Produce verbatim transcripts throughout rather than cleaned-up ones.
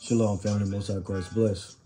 Shalom, family. Most High Christ bless.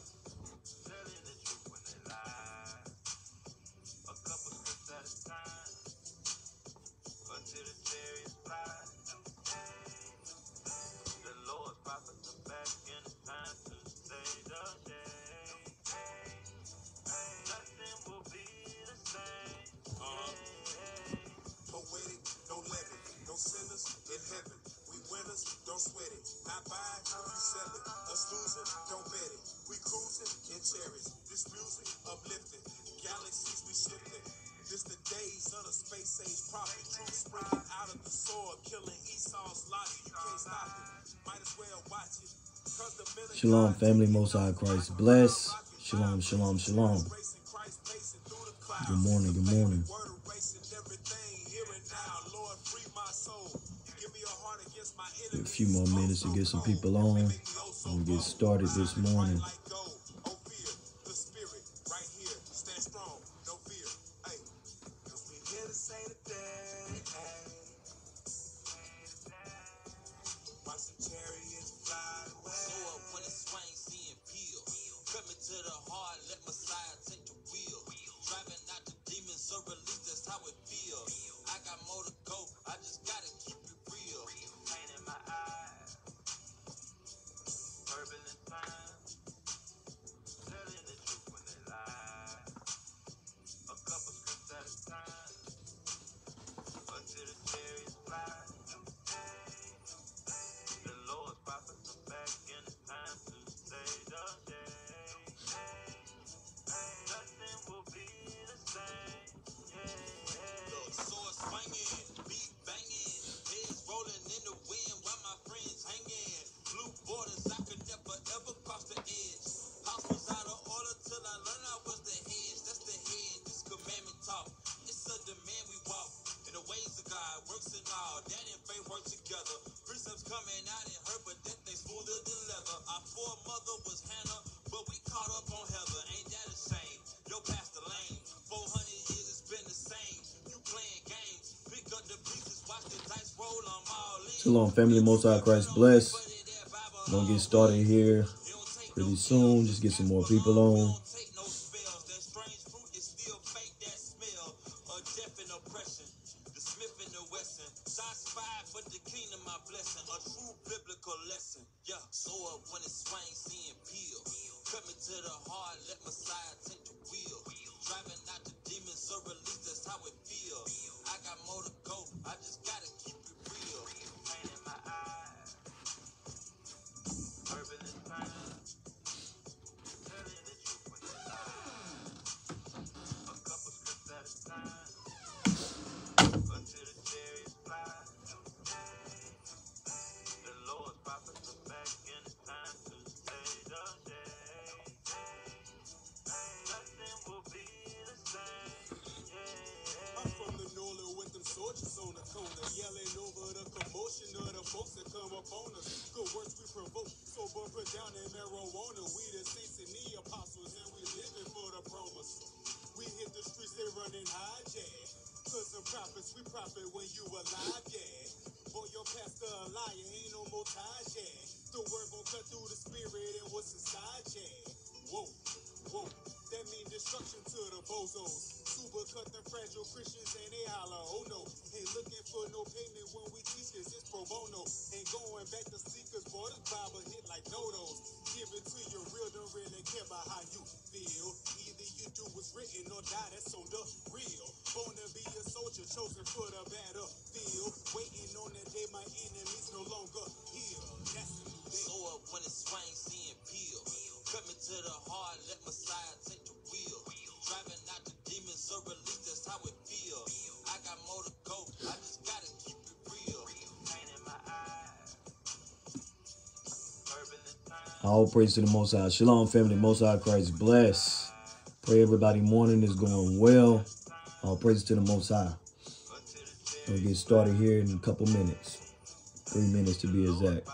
Shalom, family. Most High Christ bless. Shalom, shalom, shalom. Good morning, good morning. A few more minutes to get some people on. We'll get started this morning. Shalom, family. Most High Christ bless. We're gonna get started here pretty soon. Just get some more people on. All praise to the Most High. Shalom, family. Most High Christ bless. Pray everybody morning is going well. All praise to the Most High. We'll get started here in a couple minutes. Three minutes to be exact.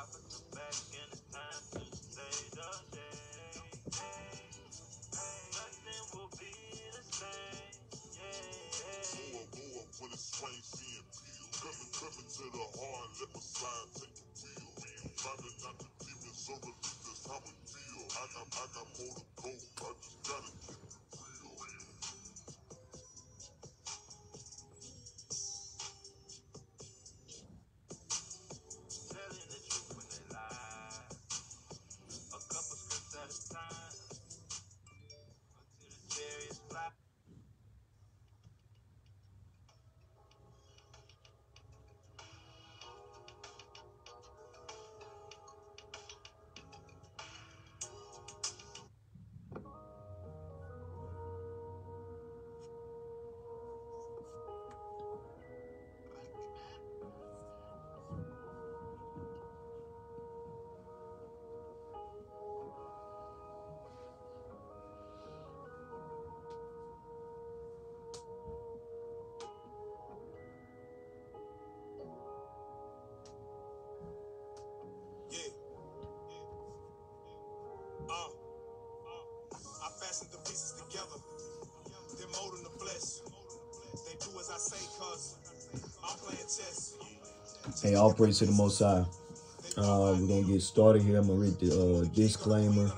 Coming to the heart, let my side take the wheel. Trying not to demons over Hey, all praise to the Most High. Uh, we're going to get started here. I'm going to read the uh, disclaimer.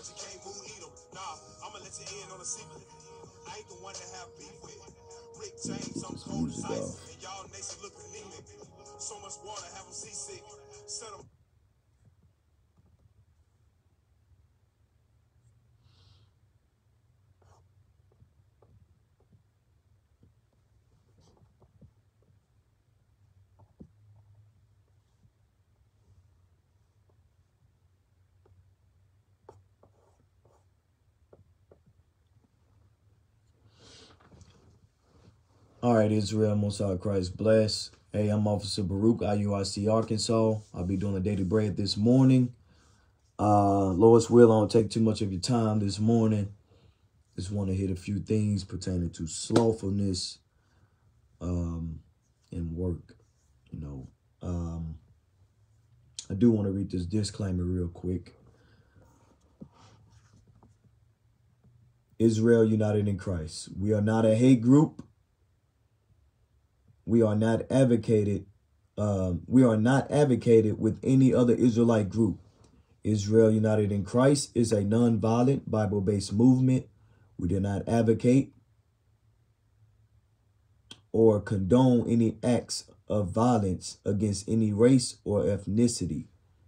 Get this music off. All right, Israel, Most High Christ bless. Hey, I'm Officer Baruch, I U I C Arkansas. I'll be doing a daily bread this morning. Uh, Lord's will, I don't take too much of your time this morning. Just want to hit a few things pertaining to slothfulness um, and work. You know, um, I do want to read this disclaimer real quick. Israel united in Christ. We are not a hate group. We are not advocated. Um, we are not advocated with any other Israelite group. Israel United in Christ is a non-violent, Bible-based movement. We do not advocate or condone any acts of violence against any race or ethnicity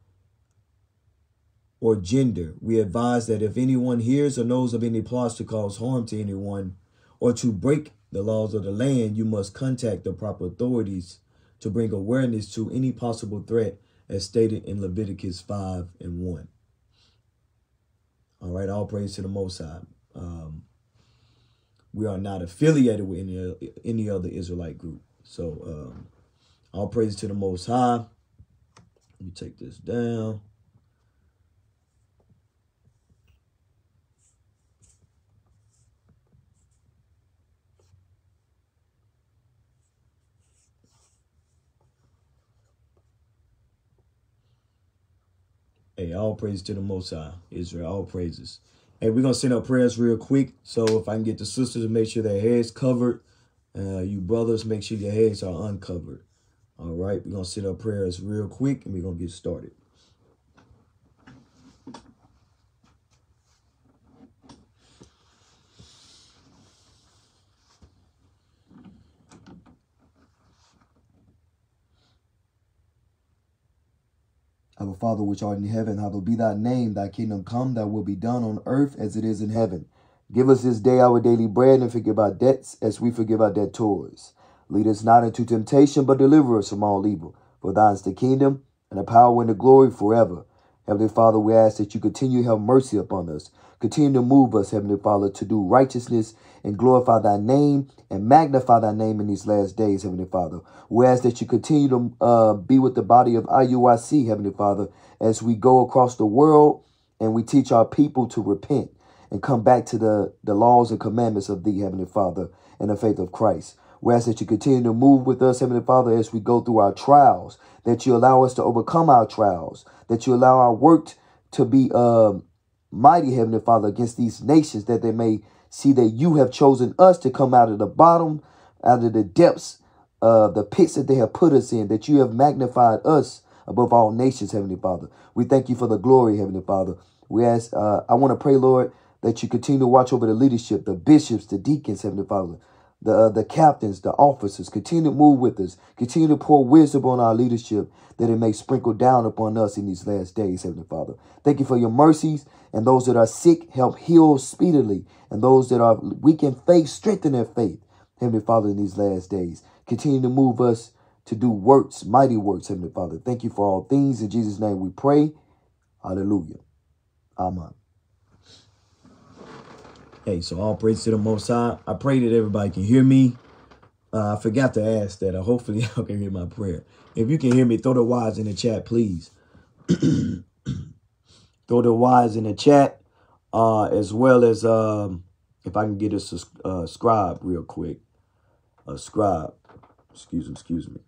or gender. We advise that if anyone hears or knows of any plots to cause harm to anyone or to break the laws of the land, you must contact the proper authorities to bring awareness to any possible threat as stated in Leviticus five and one. All right, all praise to the Most High. Um, we are not affiliated with any, any other Israelite group. So um, all praise to the Most High. Let me take this down. Hey, all praise to the Most High, Israel, all praises. Hey, we're going to send up prayers real quick. So if I can get the sisters to make sure their heads covered, uh, you brothers, make sure your heads are uncovered. All right, we're going to send up prayers real quick and we're going to get started. Our Father which art in heaven, hallowed be thy name. Thy kingdom come, thy will be done on earth as it is in heaven. Give us this day our daily bread, and forgive our debts as we forgive our debtors. Lead us not into temptation, but deliver us from all evil. For thine is the kingdom, and the power, and the glory forever. Heavenly Father, we ask that you continue to have mercy upon us. Continue to move us, Heavenly Father, to do righteousness and glorify thy name and magnify thy name in these last days, Heavenly Father. We ask that you continue to uh, be with the body of I U I C, Heavenly Father, as we go across the world and we teach our people to repent and come back to the, the laws and commandments of thee, Heavenly Father, and the faith of Christ. We ask that you continue to move with us, Heavenly Father, as we go through our trials, that you allow us to overcome our trials, that you allow our work to be uh, mighty, Heavenly Father, against these nations, that they may see that you have chosen us to come out of the bottom, out of the depths, uh, the pits that they have put us in, that you have magnified us above all nations, Heavenly Father. We thank you for the glory, Heavenly Father. We ask, uh, I want to pray, Lord, that you continue to watch over the leadership, the bishops, the deacons, Heavenly Father, the uh, the captains, the officers. Continue to move with us. Continue to pour wisdom on our leadership, that it may sprinkle down upon us in these last days, Heavenly Father. Thank you for your mercies, and those that are sick, help heal speedily, and those that are weak in faith, strengthen their faith, Heavenly Father, in these last days. Continue to move us to do works, mighty works, Heavenly Father. Thank you for all things. In Jesus' name we pray. Hallelujah. Amen. Hey, so all praise to the Most High. I pray that everybody can hear me. Uh, I forgot to ask that. Uh, hopefully y'all can hear my prayer. If you can hear me, throw the wise in the chat, please. Throw the wise in the chat, uh, as well as um, if I can get us a uh, scribe real quick. A scribe. Excuse me, excuse me.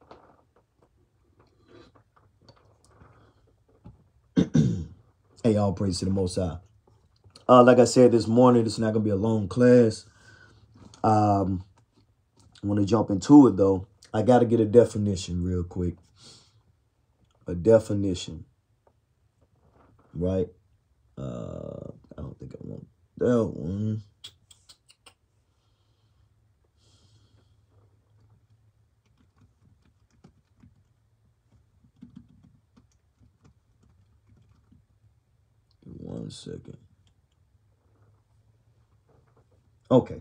Hey, all praise to the Most High. Uh, like I said this morning, it's not going to be a long class. Um, I want to jump into it, though. I got to get a definition real quick. A definition. Right? Uh, I don't think I want that one. One second. Okay.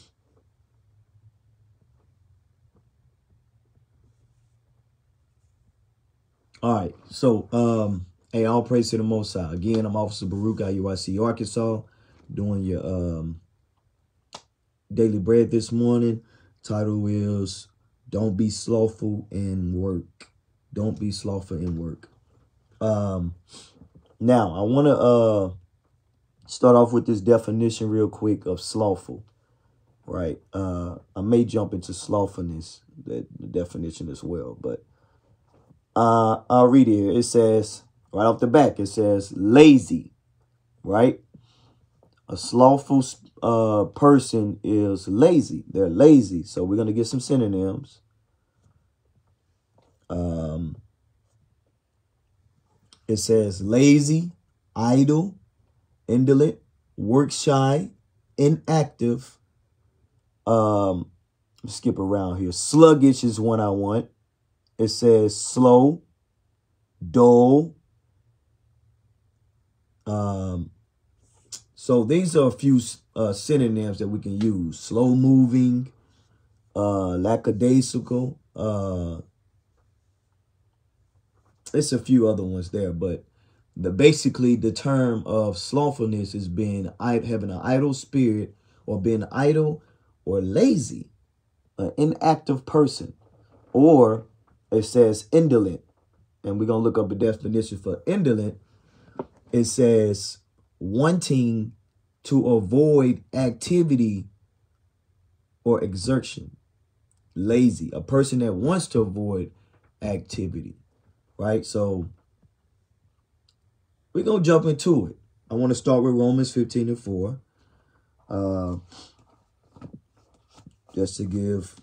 All right. So, um, hey, all praise to the Most High. Again, I'm Officer Baruch, I U I C, Arkansas, doing your um daily bread this morning. Title is Don't Be Slothful in Work. Don't be slothful in work. Um, now, I want to uh start off with this definition real quick of slothful. Right. Uh, I may jump into slothfulness, that the definition as well, but uh, I'll read it here. It says, right off the back, it says lazy, right? A slothful uh, person is lazy. They're lazy. So we're going to get some synonyms. Um, it says lazy, idle, indolent, work shy, inactive. Um, skip around here. Sluggish is one I want. It says slow, dull. Um, so these are a few uh, synonyms that we can use. Slow moving, uh, lackadaisical. Uh, it's a few other ones there, but the basically the term of slothfulness is being having an idle spirit, or being idle or lazy, an inactive person. Or it says indolent, and we're going to look up a definition for indolent. It says wanting to avoid activity or exertion. Lazy, a person that wants to avoid activity, right? So we're going to jump into it. I want to start with Romans fifteen and four. Uh, just to give,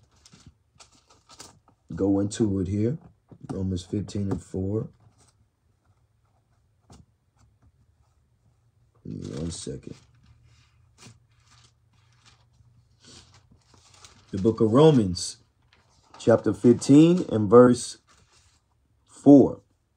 go into it here. Romans fifteen and four. Give me one second. The book of Romans, chapter fifteen and verse four.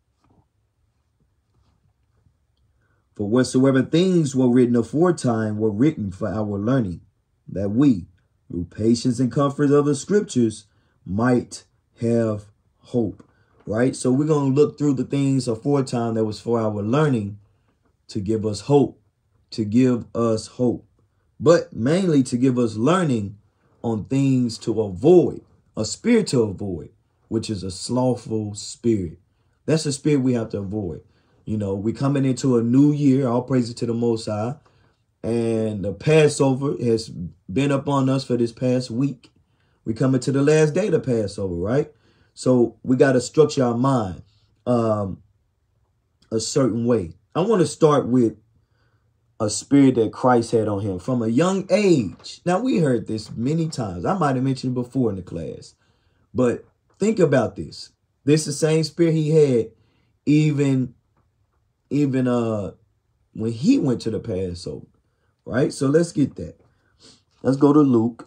For whatsoever things were written aforetime were written for our learning, that we, through patience and comfort of the scriptures, might have hope. Right? So we're going to look through the things aforetime that was for our learning, to give us hope, to give us hope, but mainly to give us learning on things to avoid, a spirit to avoid, which is a slothful spirit. That's a spirit we have to avoid. You know, we coming into a new year, all praises to the Most High, and the Passover has been upon us for this past week. We coming to the last day of the Passover, right? So we got to structure our mind um, a certain way. I want to start with a spirit that Christ had on him from a young age. Now, we heard this many times. I might have mentioned it before in the class. But think about this. This is the same spirit he had even, even uh, when he went to the Passover, right? So let's get that. Let's go to Luke.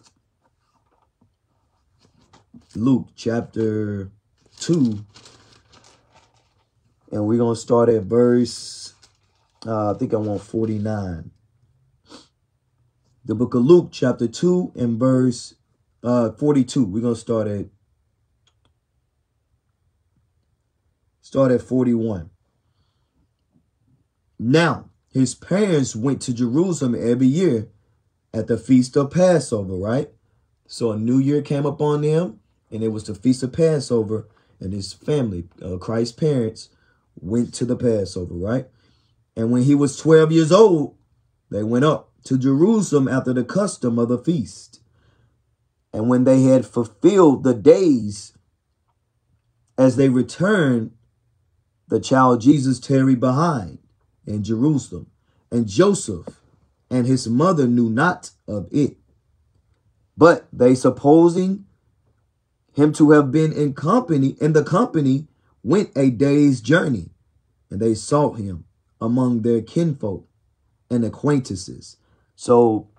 Luke chapter two. And we're going to start at verse, uh, I think I want forty-nine. The book of Luke chapter two and verse uh, forty-two. We're going to start at, start at forty-one. Now, his parents went to Jerusalem every year at the feast of Passover, right? So a new year came upon them, and it was the feast of Passover, and his family, uh, Christ's parents, went to the Passover, right? And when he was twelve years old, they went up to Jerusalem after the custom of the feast. And when they had fulfilled the days, as they returned, the child Jesus tarried behind in Jerusalem, and Joseph and his mother knew not of it. But they, supposing him to have been in company, in the company, went a day's journey, and they sought him among their kinfolk and acquaintances. So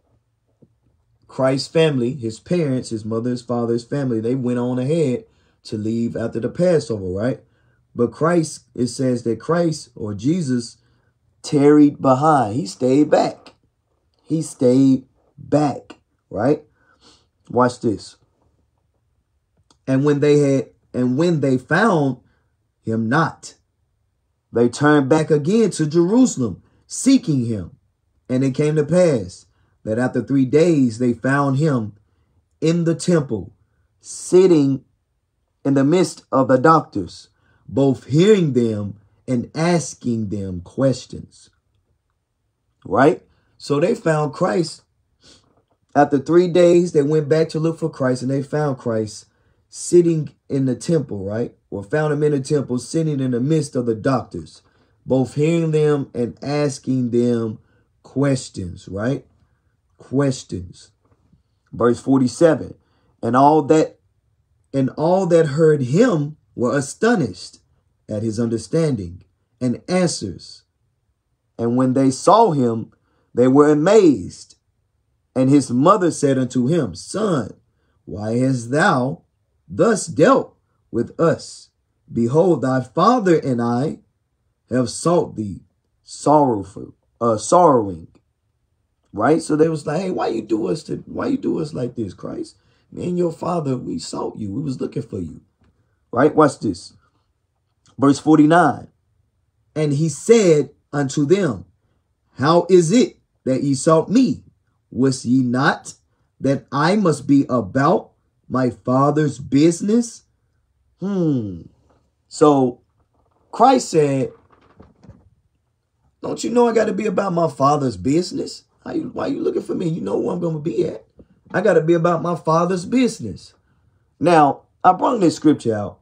Christ's family, his parents, his mother, his father, his family, they went on ahead to leave after the Passover, right? But Christ, it says that Christ or Jesus tarried behind. He stayed back. He stayed back, right? Watch this. And when they had, and when they found him not, they turned back again to Jerusalem, seeking him. And it came to pass that after three days they found him in the temple, sitting in the midst of the doctors, both hearing them and asking them questions. Right? So they found Christ. After three days, they went back to look for Christ, and they found Christ sitting in the temple, right? Or found him in the temple, sitting in the midst of the doctors, both hearing them and asking them questions, right? Questions. Verse forty-seven. And all that, and all that heard him were astonished at his understanding and answers. And when they saw him, they were amazed. And his mother said unto him, Son, why hast thou thus dealt with us? Behold, thy father and I have sought thee sorrowful, uh, sorrowing. Right? So they was like, hey, why you do us to, why you do us like this, Christ? Me and your father, we sought you. We was looking for you. Right? Watch this. Verse forty-nine. And he said unto them, How is it that ye sought me? Was ye not that I must be about my father's business? Hmm. So Christ said, don't you know I got to be about my father's business? How you, why are you looking for me? You know where I'm going to be at. I got to be about my father's business. Now, I brought this scripture out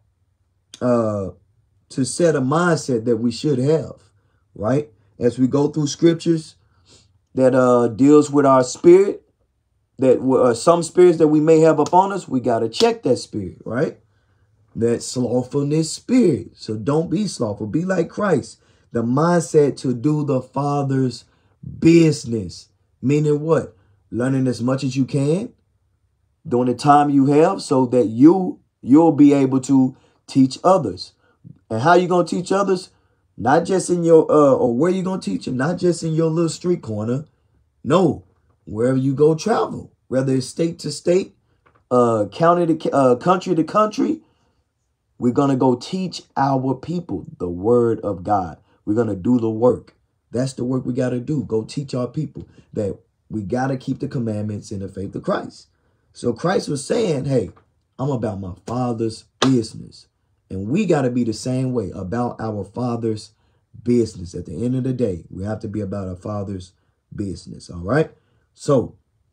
uh, to set a mindset that we should have, right? As we go through scriptures that uh, deals with our spirit, that uh, some spirits that we may have upon us, we got to check that spirit, right? That slothfulness spirit. So don't be slothful. Be like Christ. The mindset to do the Father's business. Meaning what? Learning as much as you can during the time you have so that you, you'll be able to teach others. And how you going to teach others? Not just in your, uh, or where you going to teach them? Not just in your little street corner. No, wherever you go travel, whether it's state to state, uh, county to uh, country to country, we're going to go teach our people the word of God. We're going to do the work. That's the work we got to do. Go teach our people that we got to keep the commandments in the faith of Christ. So Christ was saying, hey, I'm about my Father's business. And we got to be the same way about our Father's business. At the end of the day, we have to be about our Father's business. All right. So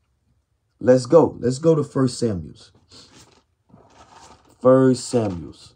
let's go. Let's go to First Samuel's. First Samuel's.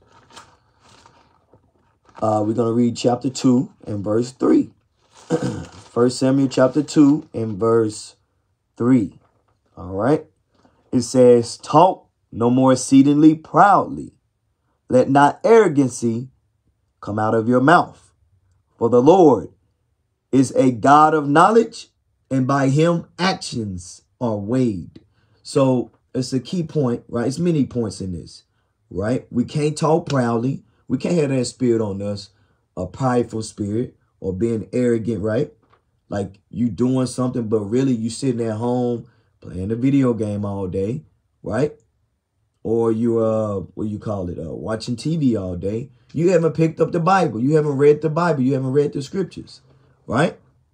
Uh, we're going to read chapter two and verse three. First Samuel chapter two and verse three. All right. It says, talk no more exceedingly proudly. Let not arrogancy come out of your mouth. For the Lord is a God of knowledge, and by him actions are weighed. So it's a key point, right? It's many points in this, right? We can't talk proudly. We can't have that spirit on us, a prideful spirit or being arrogant, right? Like you doing something, but really you sitting at home playing a video game all day, right? Or you, uh, what do you call it? Uh, watching T V all day. You haven't picked up the Bible. You haven't read the Bible. You haven't read the scriptures, right?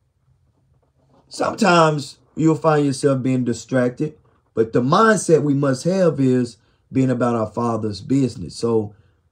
Sometimes you'll find yourself being distracted, but the mindset we must have is being about our Father's business. So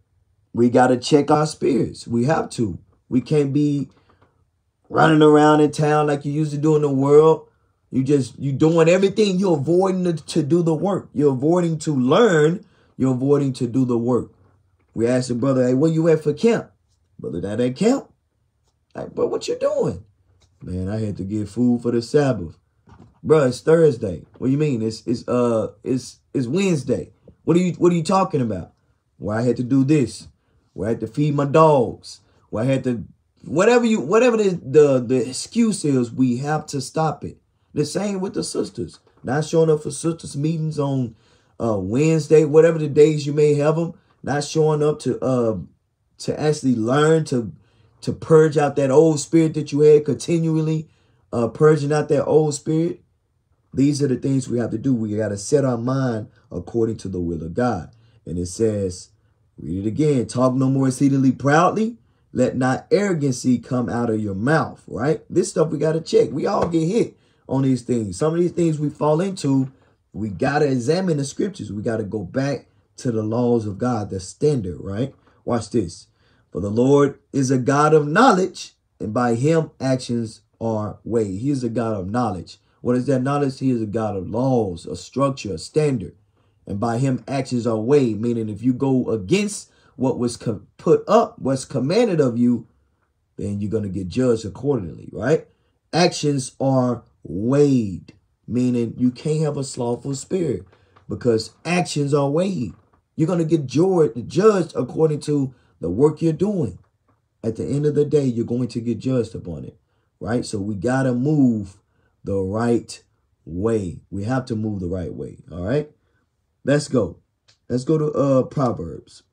we got to check our spirits. We have to. We can't be running around in town like you used to do in the world. You just, you doing everything. You're avoiding to, to do the work. You're avoiding to learn. You're avoiding to do the work. We asked the brother, hey, where you at for camp? Brother, that ain't camp. Like, bro, what you doing? Man, I had to get food for the Sabbath. Bro, it's Thursday. What do you mean? It's it's uh it's it's Wednesday. What are you what are you talking about? Well, I had to do this. Well, I had to feed my dogs. Well, I had to whatever you whatever the the, the excuse is, we have to stop it. The same with the sisters. Not showing up for sisters meetings on uh Wednesday, whatever the days you may have them. Not showing up to uh to actually learn to to purge out that old spirit that you had, continually uh, purging out that old spirit. These are the things we have to do. We got to set our mind according to the will of God. And it says, read it again, talk no more exceedingly proudly. Let not arrogancy come out of your mouth, right? This stuff we got to check. We all get hit on these things. Some of these things we fall into, we got to examine the scriptures. We got to go back to the laws of God, the standard, right? Watch this. For the Lord is a God of knowledge, and by him actions are weighed. He is a God of knowledge. What is that knowledge? He is a God of laws, a structure, a standard. And by him actions are weighed, meaning if you go against what was put up, what's commanded of you, then you're going to get judged accordingly, right? Actions are weighed, meaning you can't have a slothful spirit because actions are weighed. You're going to get judged according to the work you're doing. At the end of the day, you're going to get judged upon it, right? So we got to move the right way. We have to move the right way, all right? Let's go. Let's go to uh, Proverbs.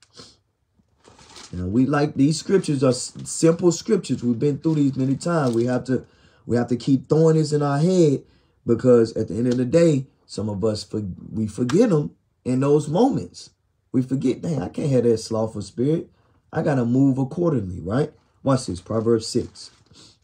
Now, we like these scriptures are simple scriptures. We've been through these many times. We have to we have to keep throwing this in our head because at the end of the day, some of us, for, we forget them in those moments. We forget, dang, I can't have that slothful spirit. I got to move accordingly, right? Watch this, Proverbs six.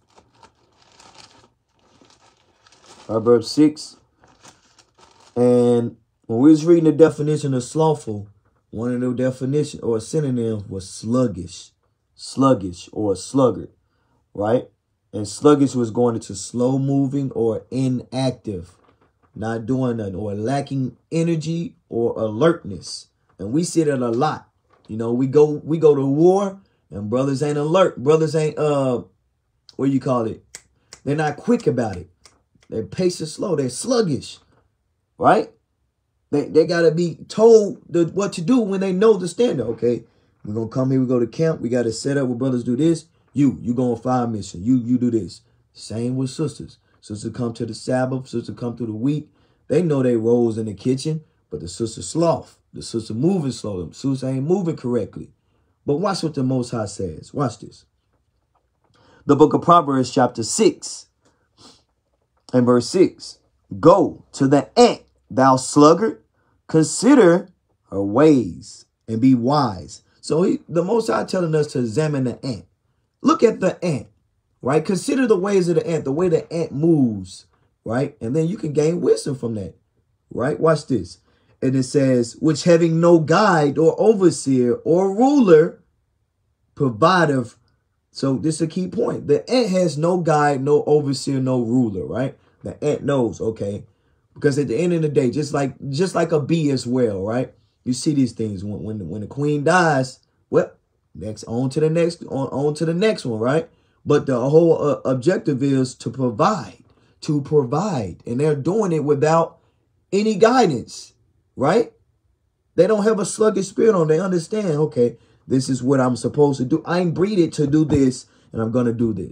Proverbs six. And when we was reading the definition of slothful, one of the definitions or synonyms was sluggish. Sluggish or sluggard, right? And sluggish was going into slow moving or inactive, not doing nothing, or lacking energy or alertness. And we see that a lot. You know, we go we go to war and brothers ain't alert. Brothers ain't, uh, what do you call it? They're not quick about it. Their pace is slow. They're sluggish, right? They they got to be told the, what to do when they know the standard. Okay, we're going to come here. We go to camp. We got to set up where brothers do this. You, you go on fire mission. You, you do this. Same with sisters. Sisters come to the Sabbath. Sisters come through the week. They know they roles in the kitchen, but the sister sloth. The sister moving slow. The sister ain't moving correctly. But watch what the Most High says. Watch this. The book of Proverbs chapter six and verse six. Go to the ant, thou sluggard, consider her ways and be wise. So he, the Most High telling us to examine the ant. Look at the ant, right? Consider the ways of the ant, the way the ant moves, right? And then you can gain wisdom from that, right? Watch this. And it says, which having no guide or overseer or ruler provideth. So this is a key point. The ant has no guide, no overseer, no ruler, right? The ant knows, okay? Because at the end of the day, just like just like a bee as well, right? You see these things when when, when the queen dies, well, next on to the next on, on to the next one, right? But the whole uh, objective is to provide, to provide. And they're doing it without any guidance. Right? They don't have a sluggish spirit on. They understand, okay, this is what I'm supposed to do. I ain't breeded to do this, and I'm going to do this.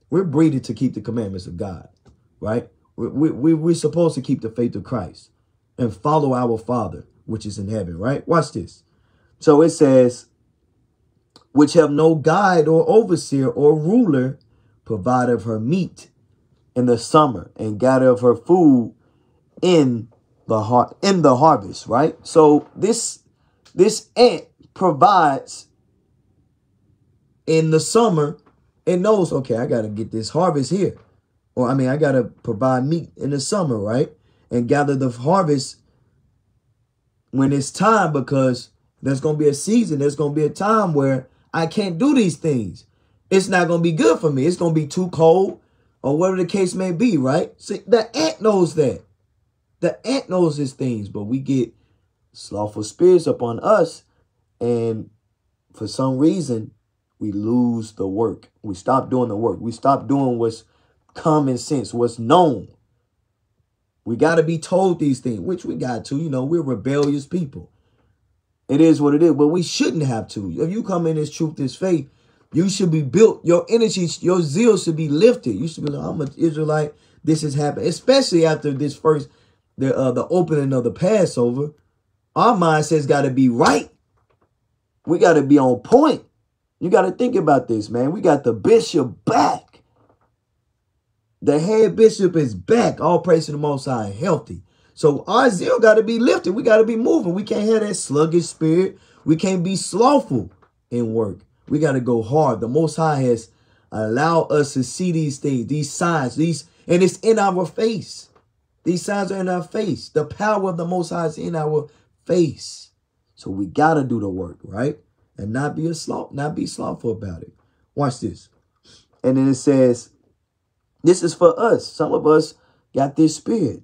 We're breeded to keep the commandments of God, right? We, we, we, we're supposed to keep the faith of Christ and follow our Father, which is in heaven, right? Watch this. So it says, which have no guide or overseer or ruler, provide of her meat in the summer and gather of her food in the har in the harvest, right? So this this ant provides in the summer. It knows, okay, I got to get this harvest here. Or, I mean, I got to provide meat in the summer, right? And gather the harvest when it's time, because there's going to be a season. There's going to be a time where I can't do these things. It's not going to be good for me. It's going to be too cold or whatever the case may be, right? See, the ant knows that. The ant knows these things, but we get slothful spirits upon us. And for some reason, we lose the work. We stop doing the work. We stop doing what's common sense, what's known. We got to be told these things, which we got to. You know, we're rebellious people. It is what it is, but we shouldn't have to. If you come in this truth, this faith, you should be built. Your energy, your zeal should be lifted. You should be like, I'm an Israelite. This has happened, especially after this first, the uh, the opening of the Passover. Our mindset's got to be right. We got to be on point. You got to think about this, man. We got the bishop back. The head bishop is back. All praise to the Most High, healthy. So our zeal got to be lifted. We got to be moving. We can't have that sluggish spirit. We can't be slothful in work. We got to go hard. The Most High has allowed us to see these things, these signs, these, and it's in our face. These signs are in our face. The power of the Most High is in our face. So we got to do the work, right? And not be a sloth, not be slothful about it. Watch this. And then it says, this is for us. Some of us got this spirit.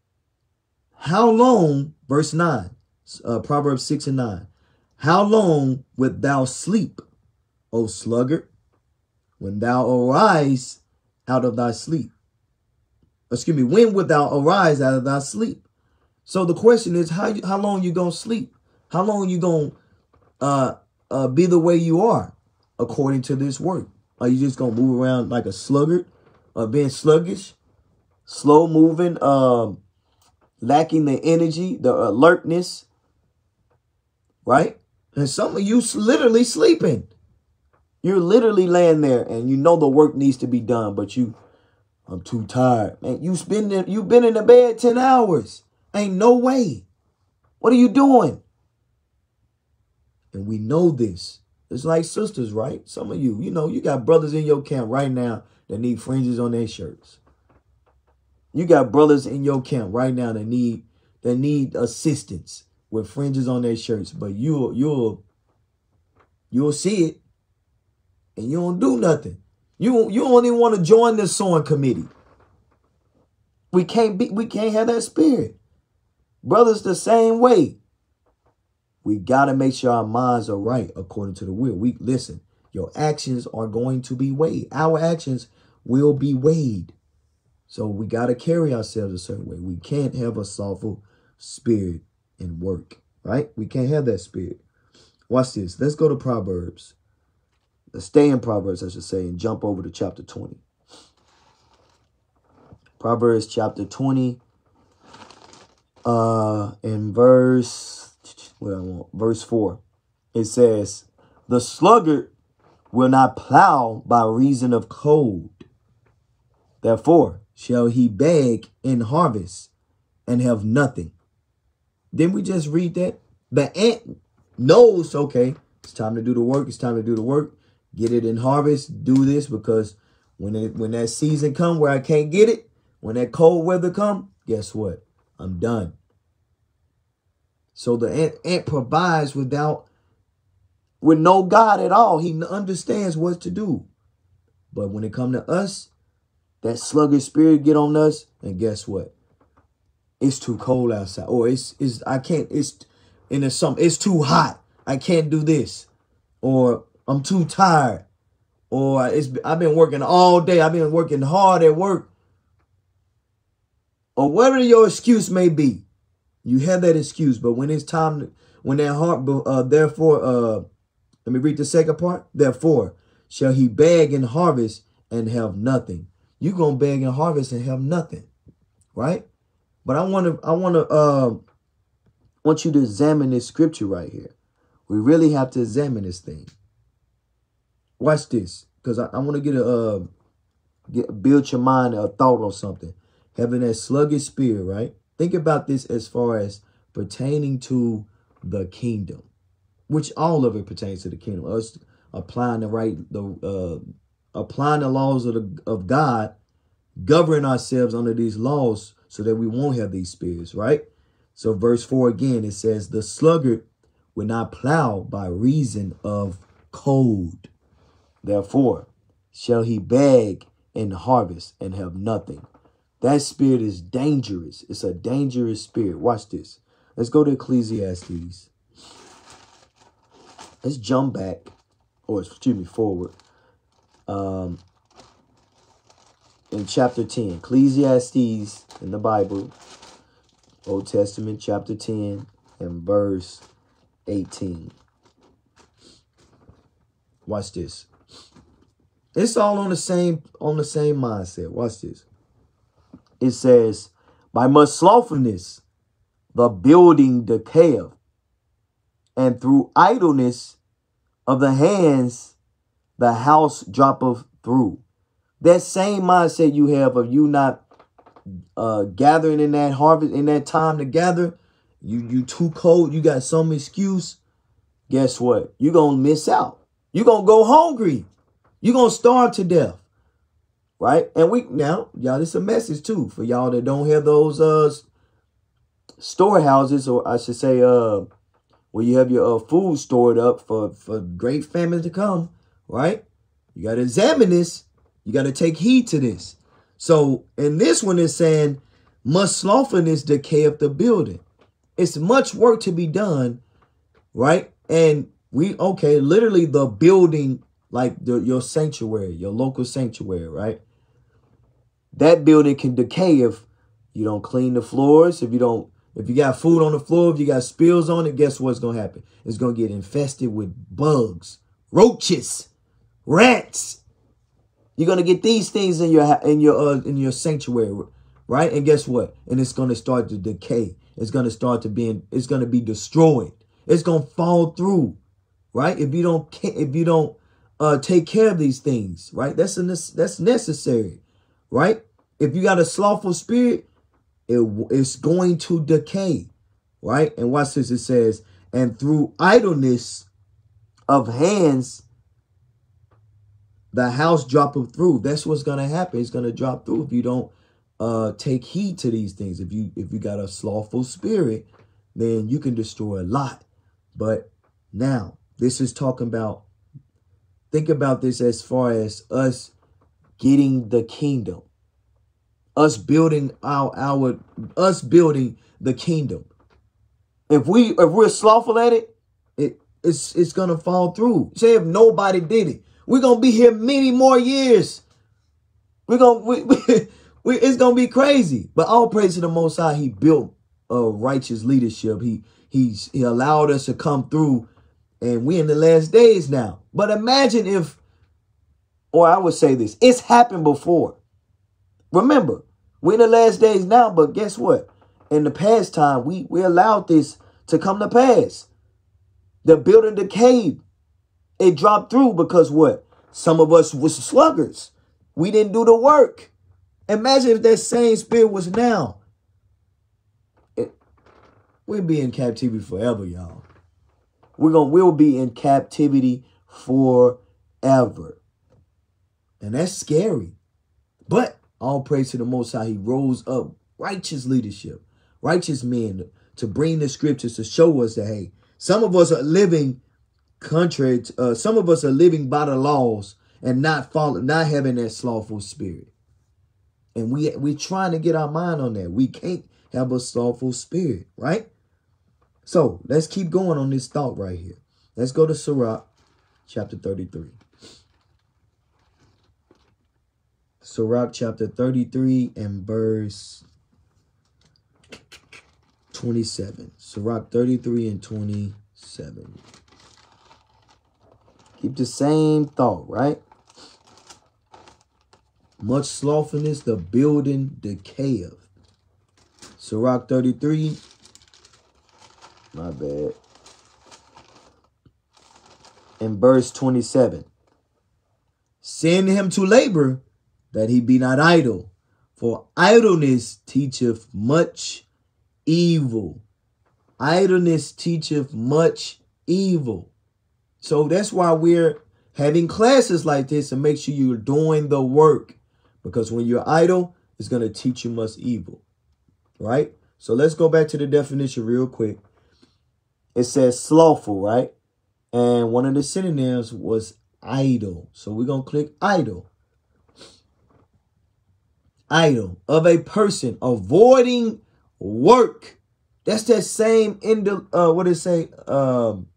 How long, verse nine, uh, Proverbs six and nine. How long wilt thou sleep, O sluggard, when thou arise out of thy sleep? Excuse me, when wilt thou arise out of thy sleep? So the question is, how, how long you going to sleep? How long you going to uh, uh, be the way you are according to this work? Are you just going to move around like a sluggard, uh, being sluggish, slow moving, um, lacking the energy, the alertness, right? And some of you literally sleeping. You're literally laying there and you know the work needs to be done, but you, I'm too tired. Man, you spend in, you've been in the bed ten hours. Ain't no way. What are you doing? And we know this. It's like sisters, right? Some of you, you know, you got brothers in your camp right now that need fringes on their shirts. You got brothers in your camp right now that need that need assistance with fringes on their shirts, but you'll you'll you'll see it and you don't do nothing. You you don't even want to join the sewing committee. We can't be we can't have that spirit. Brothers the same way. We gotta make sure our minds are right according to the will. We listen, your actions are going to be weighed. Our actions will be weighed. So we got to carry ourselves a certain way. We can't have a slothful spirit in work, right? We can't have that spirit. Watch this. Let's go to Proverbs. Let's stay in Proverbs, I should say, and jump over to chapter twenty. Proverbs chapter twenty, uh, in verse, what I want, verse four. It says, the sluggard will not plow by reason of cold. Therefore shall he beg in harvest and have nothing. Didn't we just read that? The ant knows, okay, it's time to do the work. It's time to do the work. Get it in harvest. Do this because when it, when that season come where I can't get it, when that cold weather come, guess what? I'm done. So the ant, ant provides without, with no God at all. He understands what to do. But when it come to us, that sluggish spirit get on us, and guess what? It's too cold outside, or it's it's I can't. It's in the summer. It's too hot. I can't do this, or I'm too tired, or it's I've been working all day. I've been working hard at work, or whatever your excuse may be. You have that excuse, but when it's time, to, when that heart, uh, therefore, uh, let me read the second part. Therefore, shall he beg and harvest and have nothing. You're going to beg and harvest and have nothing, right? But I want to, I want to, uh, want you to examine this scripture right here. We really have to examine this thing. Watch this, because I, I want to get a, uh, get, build your mind a thought on something. Having that sluggish spirit, right? Think about this as far as pertaining to the kingdom, which all of it pertains to the kingdom. Us applying the right, the uh, applying the laws of the, of God, govern ourselves under these laws so that we won't have these spirits, right? So verse four again, it says, the sluggard will not plow by reason of cold. Therefore shall he beg and harvest and have nothing. That spirit is dangerous. It's a dangerous spirit. Watch this. Let's go to Ecclesiastes. Let's jump back, or excuse me, forward. Um, in chapter ten, Ecclesiastes in the Bible, Old Testament, chapter ten and verse eighteen. Watch this. It's all on the same on the same mindset. Watch this. It says, by much slothfulness, the building decayeth, and through idleness of the hands, the house droppeth through. That same mindset you have of you not uh, gathering in that harvest, in that time to gather, you, you too cold, you got some excuse. Guess what? You're going to miss out. You're going to go hungry. You're going to starve to death. Right? And we now, y'all, this is a message too for y'all that don't have those uh storehouses, or I should say uh where you have your uh, food stored up for, for great famine to come, right? You got to examine this. You got to take heed to this. So in this one, it's saying, much slothfulness decayeth the building. It's much work to be done, right? And we, okay, literally the building, like the, your sanctuary, your local sanctuary, right? That building can decay if you don't clean the floors, if you don't, if you got food on the floor, if you got spills on it, guess what's going to happen? It's going to get infested with bugs, roaches, rats. You're going to get these things in your in your uh, in your sanctuary, right? And guess what? And it's going to start to decay. It's going to start to be it's going to be destroyed. It's going to fall through, right? If you don't if you don't uh, take care of these things, right? That's a, that's necessary, right? If you got a slothful spirit, it, it's going to decay, right? And watch this. It says, and through idleness of hands, the house droppeth through. That's what's going to happen. It's going to drop through if you don't uh, take heed to these things. If you if you got a slothful spirit, then you can destroy a lot. But now, this is talking about, think about this as far as us getting the kingdom. Us building our, our, us building the kingdom. If we, if we're slothful at it, it it's, it's going to fall through. Say if nobody did it, we're going to be here many more years. We're going we, we, we, it's going to be crazy. But all praise to the Most High. He built a righteous leadership. He, he's, he allowed us to come through, and we in the last days now. But imagine if, or I would say this, it's happened before. Remember, we're in the last days now, but guess what? In the past time, we, we allowed this to come to pass. The building decayed. It dropped through because what? Some of us was sluggards. We didn't do the work. Imagine if that same spirit was now. It, we'd be in captivity forever, y'all. We're gonna, we'll be in captivity forever. And that's scary. But all praise to the Most High. He rose up righteous leadership, righteous men to bring the scriptures to show us that, hey, some of us are living contrary to, uh, some of us are living by the laws and not following, not having that slothful spirit. And we, we're trying to get our mind on that. We can't have a slothful spirit, right? So let's keep going on this thought right here. Let's go to Sirach chapter thirty-three. Sirach chapter thirty-three and verse twenty-seven. Sirach thirty-three and twenty-seven. Keep the same thought, right? Much slothfulness, the building decayeth. Sirach thirty-three. My bad. In verse twenty-seven. Send him to labor, that he be not idle. For idleness teacheth much evil. Idleness teacheth much evil. So that's why we're having classes like this, and make sure you're doing the work. Because when you're idle, it's going to teach you much evil. Right? So let's go back to the definition real quick. It says slothful, right? And one of the synonyms was idle. So we're going to click idle. Idle, of a person avoiding work. That's that same, indol uh, what did it say? Um,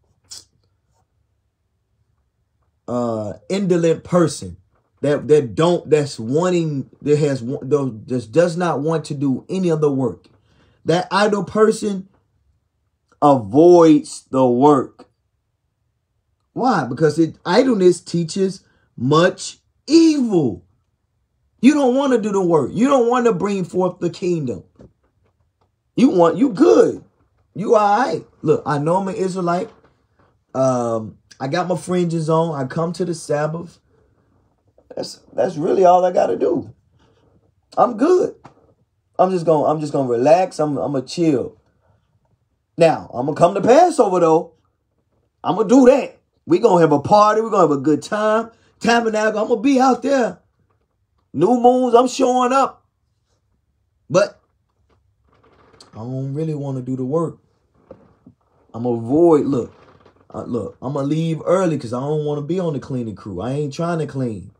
uh, indolent person that, that don't, that's wanting, that has, that does not want to do any of the work. That idle person avoids the work. Why? Because it, idleness teaches much evil. You don't want to do the work. You don't want to bring forth the kingdom. You want, you good. You all right. Look, I know I'm an Israelite. Um, I got my fringes on. I come to the Sabbath. That's that's really all I got to do. I'm good. I'm just gonna I'm just gonna relax. I'm I'm gonna chill. Now I'm gonna come to Passover though. I'm gonna do that. We gonna have a party. We're gonna have a good time. Tabernacle. I'm gonna be out there. New moons, I'm showing up. But I don't really want to do the work. I'm going to avoid, look, uh, look, I'm going to leave early because I don't want to be on the cleaning crew. I ain't trying to clean.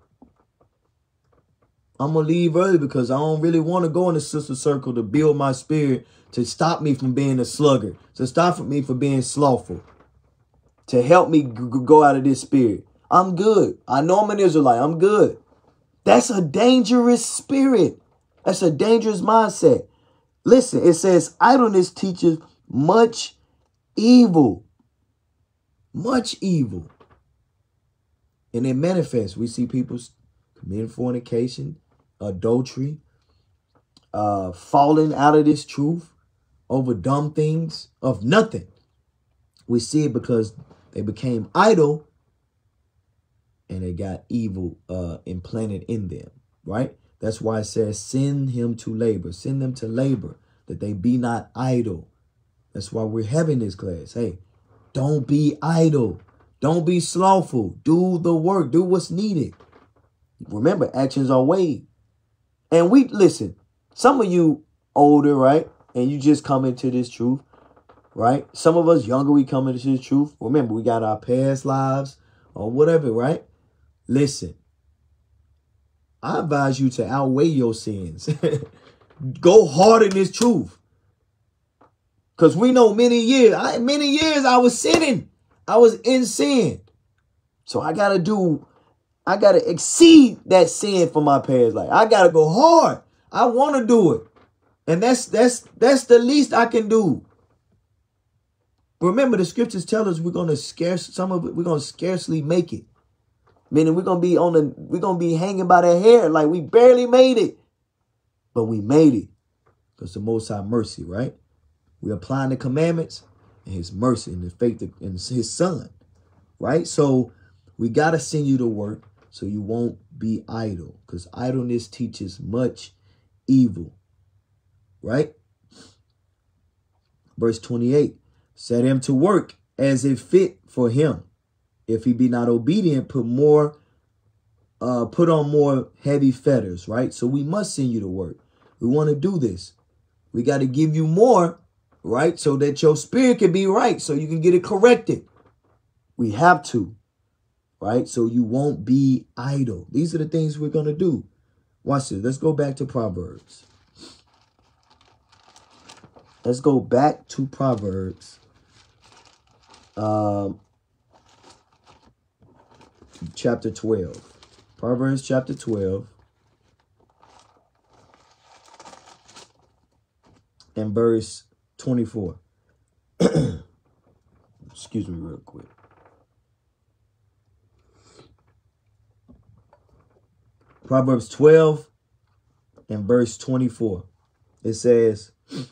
I'm going to leave early because I don't really want to go in the sister circle to build my spirit, to stop me from being a sluggard, to stop me from being slothful, to help me go out of this spirit. I'm good. I know I'm an Israelite. I'm good. That's a dangerous spirit. That's a dangerous mindset. Listen, it says idleness teaches much evil. Much evil. And it manifests. We see people committing fornication, adultery, uh, falling out of this truth over dumb things of nothing. We see it because they became idle. And they got evil uh, implanted in them, right? That's why it says, send him to labor. Send them to labor, that they be not idle. That's why we're having this class. Hey, don't be idle. Don't be slothful. Do the work. Do what's needed. Remember, actions are weighed. And we, listen, some of you older, right? And you just come into this truth, right? Some of us younger, we come into this truth. Remember, we got our past lives or whatever, right? Listen, I advise you to outweigh your sins. Go hard in this truth. Because we know many years, I, many years I was sinning. I was in sin. So I got to do, I got to exceed that sin from my past life. I got to go hard. I want to do it. And that's, that's, that's the least I can do. Remember, the scriptures tell us we're going to scarce, some of it, we're going to scarcely make it. Meaning we're going to be on the, we're going to be hanging by the hair like we barely made it. But we made it because the Most High mercy, right? We're applying the commandments and his mercy and the faith in his son, right? So we got to send you to work so you won't be idle, because idleness teaches much evil, right? Verse twenty-eight, set him to work as it fit for him. If he be not obedient, put more, uh, put on more heavy fetters, right? So we must send you to work. We want to do this. We got to give you more, right? So that your spirit can be right, so you can get it corrected. We have to, right? So you won't be idle. These are the things we're going to do. Watch this. Let's go back to Proverbs. Let's go back to Proverbs. Um, chapter twelve. Proverbs chapter twelve. And verse twenty-four. Excuse me real quick. Proverbs twelve and verse twenty-four. It says,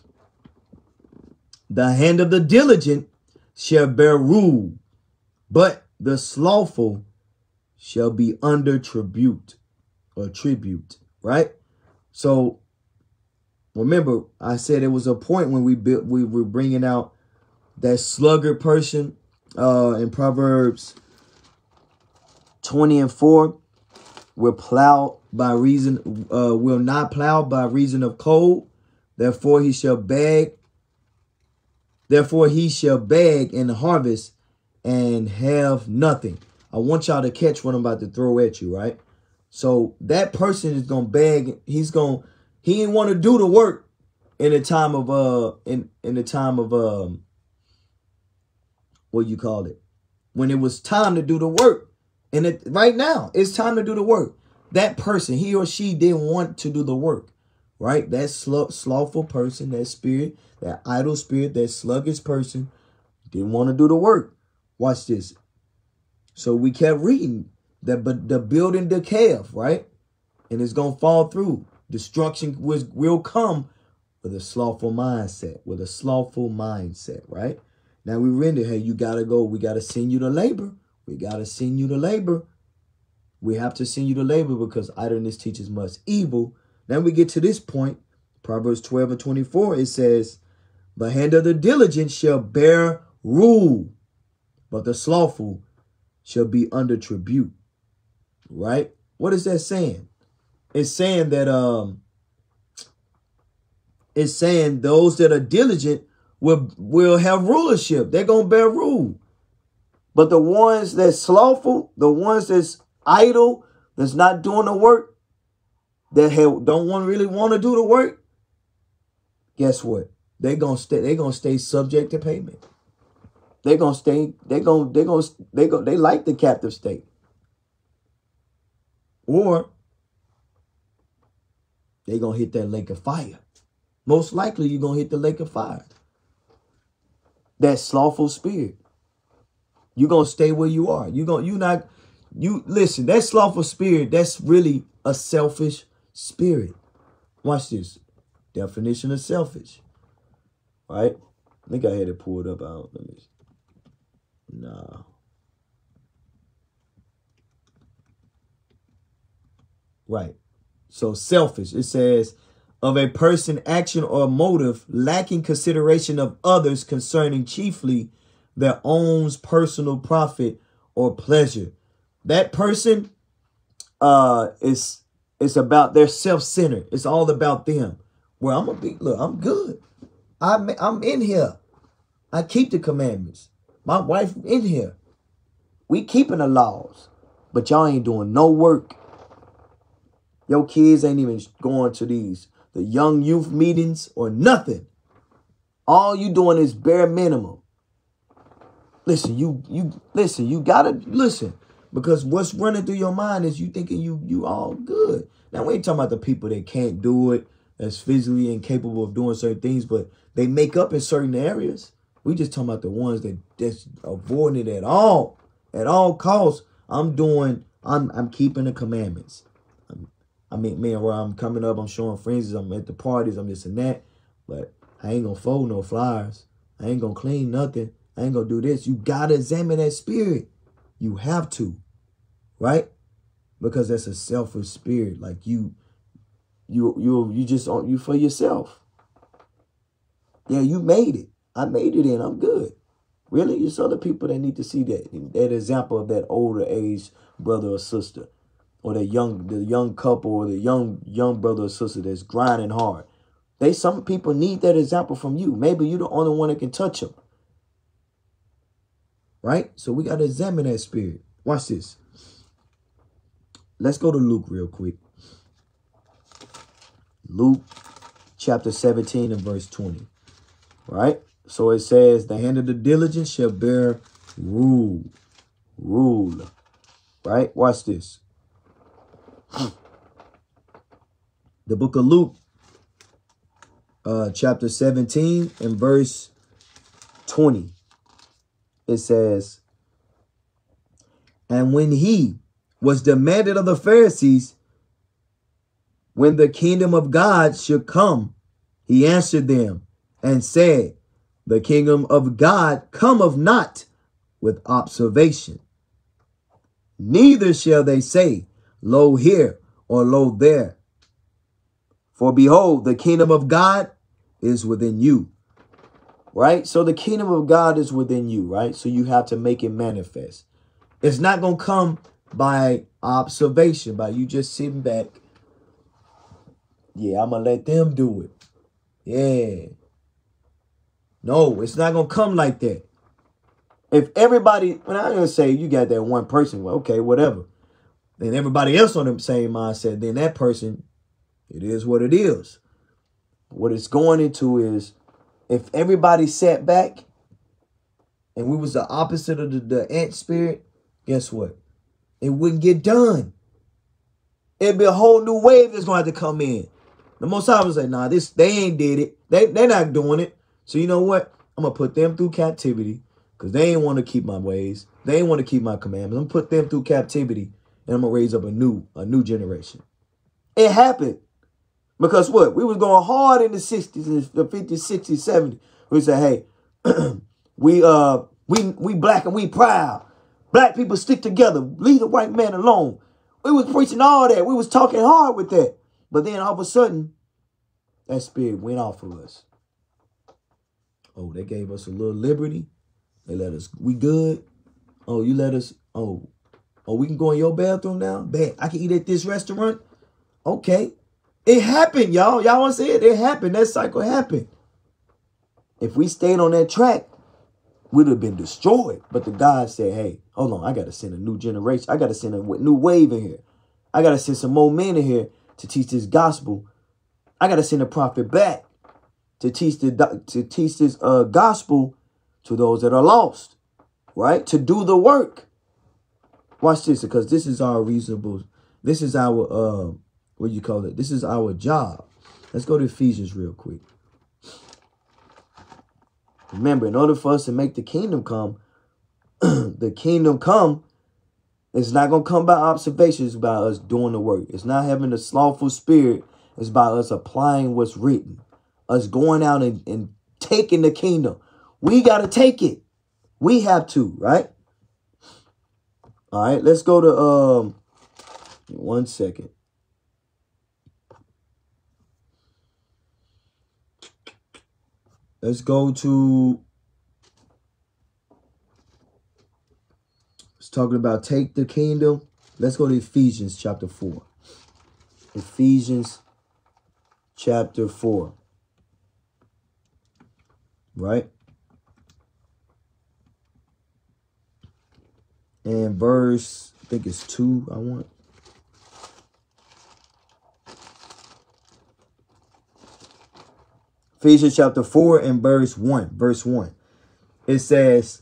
the hand of the diligent shall bear rule, but the slothful shall be under tribute or tribute, right? So remember, I said it was a point when we built, we were bringing out that sluggard person uh, in Proverbs twenty and four. Will plow by reason, uh, will not plow by reason of cold. Therefore he shall beg. Therefore he shall beg in the harvest and have nothing. I want y'all to catch what I'm about to throw at you, right? So that person is gonna beg. He's gonna. He didn't want to do the work in the time of uh in in the time of um what you call it, when it was time to do the work. And it, right now, it's time to do the work. That person, he or she didn't want to do the work, right? That sl slothful person, that spirit, that idle spirit, that sluggish person didn't want to do the work. Watch this. So we kept reading that, but the building decayeth, right? And it's going to fall through. Destruction was, will come with a slothful mindset, with a slothful mindset, right? Now we render, hey, you got to go. We got to send you to labor. We got to send you to labor. We have to send you to labor because idleness teaches much evil. Then we get to this point, Proverbs twelve and twenty-four, it says, the hand of the diligent shall bear rule, but the slothful shall be under tribute. Right? What is that saying? It's saying that, um, it's saying those that are diligent will, will have rulership. They're going to bear rule. But the ones that's slothful, the ones that's idle, that's not doing the work, that have, don't want really want to do the work, guess what? They're gonna stay. They're gonna stay subject to payment. They're gonna stay. They're gonna. They're gonna. They go. They like the captive state. Or they're gonna hit that lake of fire. Most likely, you're gonna hit the lake of fire. That slothful spirit. You're going to stay where you are. You're going, you're not, you listen, that slothful spirit, that's really a selfish spirit. Watch this. Definition of selfish. Right? I think I had it pulled up. Out. Let me, nah. Right. So selfish. It says, of a person, action, or motive lacking consideration of others concerning chiefly their own personal profit or pleasure. That person uh, is, is about their self-centered. It's all about them. Well, I'm going to be, look, I'm good. I'm, I'm in here. I keep the commandments. My wife in here. We keeping the laws. But y'all ain't doing no work. Your kids ain't even going to these, the young youth meetings or nothing. All you doing is bare minimum. Listen, you you listen, you gotta listen, because what's running through your mind is you thinking you you all good. Now we ain't talking about the people that can't do it, that's physically incapable of doing certain things, but they make up in certain areas. We just talking about the ones that that's avoiding it at all, at all costs. I'm doing, I'm I'm keeping the commandments. I'm, I mean, man, where I'm coming up, I'm showing friends, I'm at the parties, I'm this and that, but I ain't gonna fold no flyers. I ain't gonna clean nothing. I ain't gonna do this. You gotta examine that spirit. You have to, right? Because that's a selfish spirit. Like you, you, you, you just on you for yourself. Yeah, you made it. I made it in. I'm good. Really, it's other people that need to see that that example of that older age brother or sister, or the young the young couple, or the young young brother or sister that's grinding hard. They some people need that example from you. Maybe you're the only one that can touch them. Right? So we got to examine that spirit. Watch this. Let's go to Luke real quick. Luke chapter seventeen and verse twenty. Right? So it says, the hand of the diligent shall bear rule. Rule. Right? Watch this. The book of Luke, uh, chapter seventeen and verse twenty. It says, and when he was demanded of the Pharisees when the kingdom of God should come, he answered them and said, the kingdom of God cometh not with observation. Neither shall they say, lo here or lo there. For behold, the kingdom of God is within you. Right? So the kingdom of God is within you, right? So you have to make it manifest. It's not going to come by observation, by you just sitting back. Yeah, I'm going to let them do it. Yeah. No, it's not going to come like that. If everybody, when I'm going to say you got that one person, well, okay, whatever. Then everybody else on the same mindset, then that person, it is what it is. What it's going into is, if everybody sat back and we was the opposite of the, the ant spirit, guess what? It wouldn't get done. It'd be a whole new wave that's going to have to come in. The Most High was like, nah, this, they ain't did it. They, they're not doing it. So you know what? I'm going to put them through captivity because they ain't want to keep my ways. They ain't want to keep my commandments. I'm going to put them through captivity and I'm going to raise up a new, a new generation. It happened. Because what? We was going hard in the sixties, the fifties, sixties, seventies. We said, hey, we uh we we black and we proud. Black people stick together. Leave the white man alone. We was preaching all that. We was talking hard with that. But then all of a sudden, that spirit went off of us. Oh, they gave us a little liberty. They let us, we good. Oh, you let us, oh, oh, we can go in your bathroom now? Bet. I can eat at this restaurant? Okay. It happened, y'all. Y'all want to say it? It happened. That cycle happened. If we stayed on that track, we'd have been destroyed. But the God said, hey, hold on. I got to send a new generation. I got to send a new wave in here. I got to send some more men in here to teach this gospel. I got to send a prophet back to teach the to teach this uh, gospel to those that are lost, right? To do the work. Watch this, because this is our reasonable. This is our uh. What do you call it? This is our job. Let's go to Ephesians real quick. Remember, in order for us to make the kingdom come, the kingdom come, it's not going to come by observation. It's about us doing the work. It's not having a slothful spirit. It's about us applying what's written. Us going out and, and taking the kingdom. We got to take it. We have to, right? All right, let's go to, um, one second. Let's go to, it's talking about take the kingdom. Let's go to Ephesians chapter four. Ephesians chapter four. Right? And verse, I think it's two, I want. Ephesians chapter four and verse one. Verse one. It says,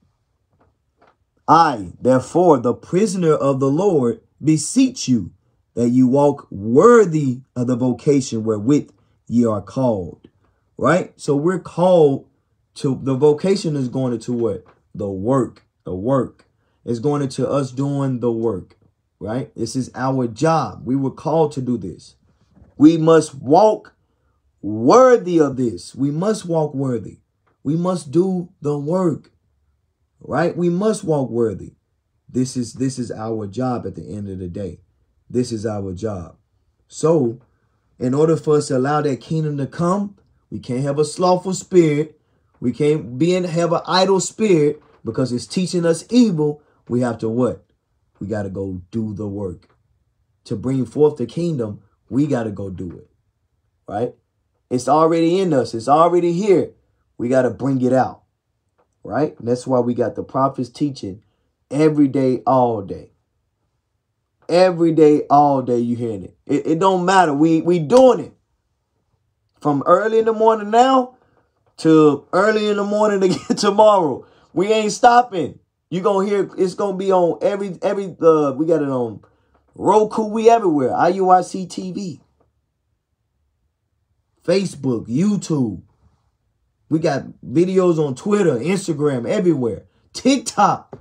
I, therefore, the prisoner of the Lord, beseech you that you walk worthy of the vocation wherewith ye are called. Right? So we're called to, the vocation is going into what? The work. The work. It's going into us doing the work. Right? This is our job. We were called to do this. We must walk worthy of this. We must walk worthy. We must do the work. Right? We must walk worthy. This is this is our job at the end of the day. This is our job. So, in order for us to allow that kingdom to come, we can't have a slothful spirit. We can't be in have an idle spirit because it's teaching us evil. We have to what? We got to go do the work. To bring forth the kingdom, we got to go do it. Right? It's already in us. It's already here. We got to bring it out. Right? And that's why we got the prophets teaching every day, all day. Every day, all day, you hearing it. It, it don't matter. We, we doing it. From early in the morning now to early in the morning again tomorrow. We ain't stopping. You going to hear, it's going to be on every, every, uh, we got it on Roku. We everywhere. I U I C T V. Facebook, YouTube. We got videos on Twitter, Instagram, everywhere. TikTok.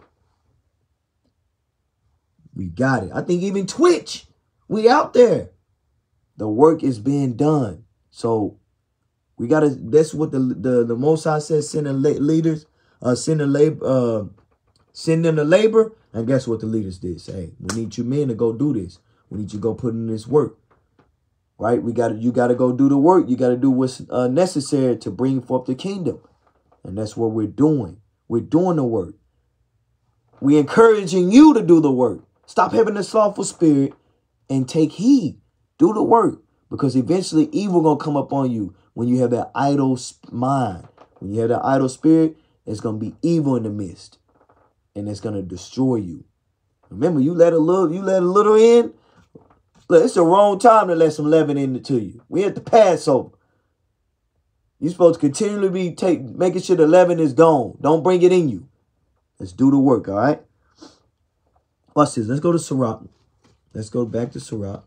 We got it. I think even Twitch. We out there. The work is being done. So we got to, that's what the, the, the Most High says, send the leaders, uh, send the labor, uh, send them to labor. And guess what the leaders did? Say, hey, we need you men to go do this. We need you to go put in this work. Right? We got to, you got to go do the work. You got to do what's uh, necessary to bring forth the kingdom. And that's what we're doing. We're doing the work. We're encouraging you to do the work. Stop having a slothful spirit and take heed. Do the work. Because eventually evil going to come up on you when you have that idle mind. When you have that idle spirit, it's going to be evil in the midst. And it's going to destroy you. Remember, you let a little, you let a little in. Look, it's the wrong time to let some leaven into you. We at the Passover. You're supposed to continually be take, making sure the leaven is gone. Don't bring it in you. Let's do the work, all right? Watch this. Let's go to Sirach. Let's go back to Sirach.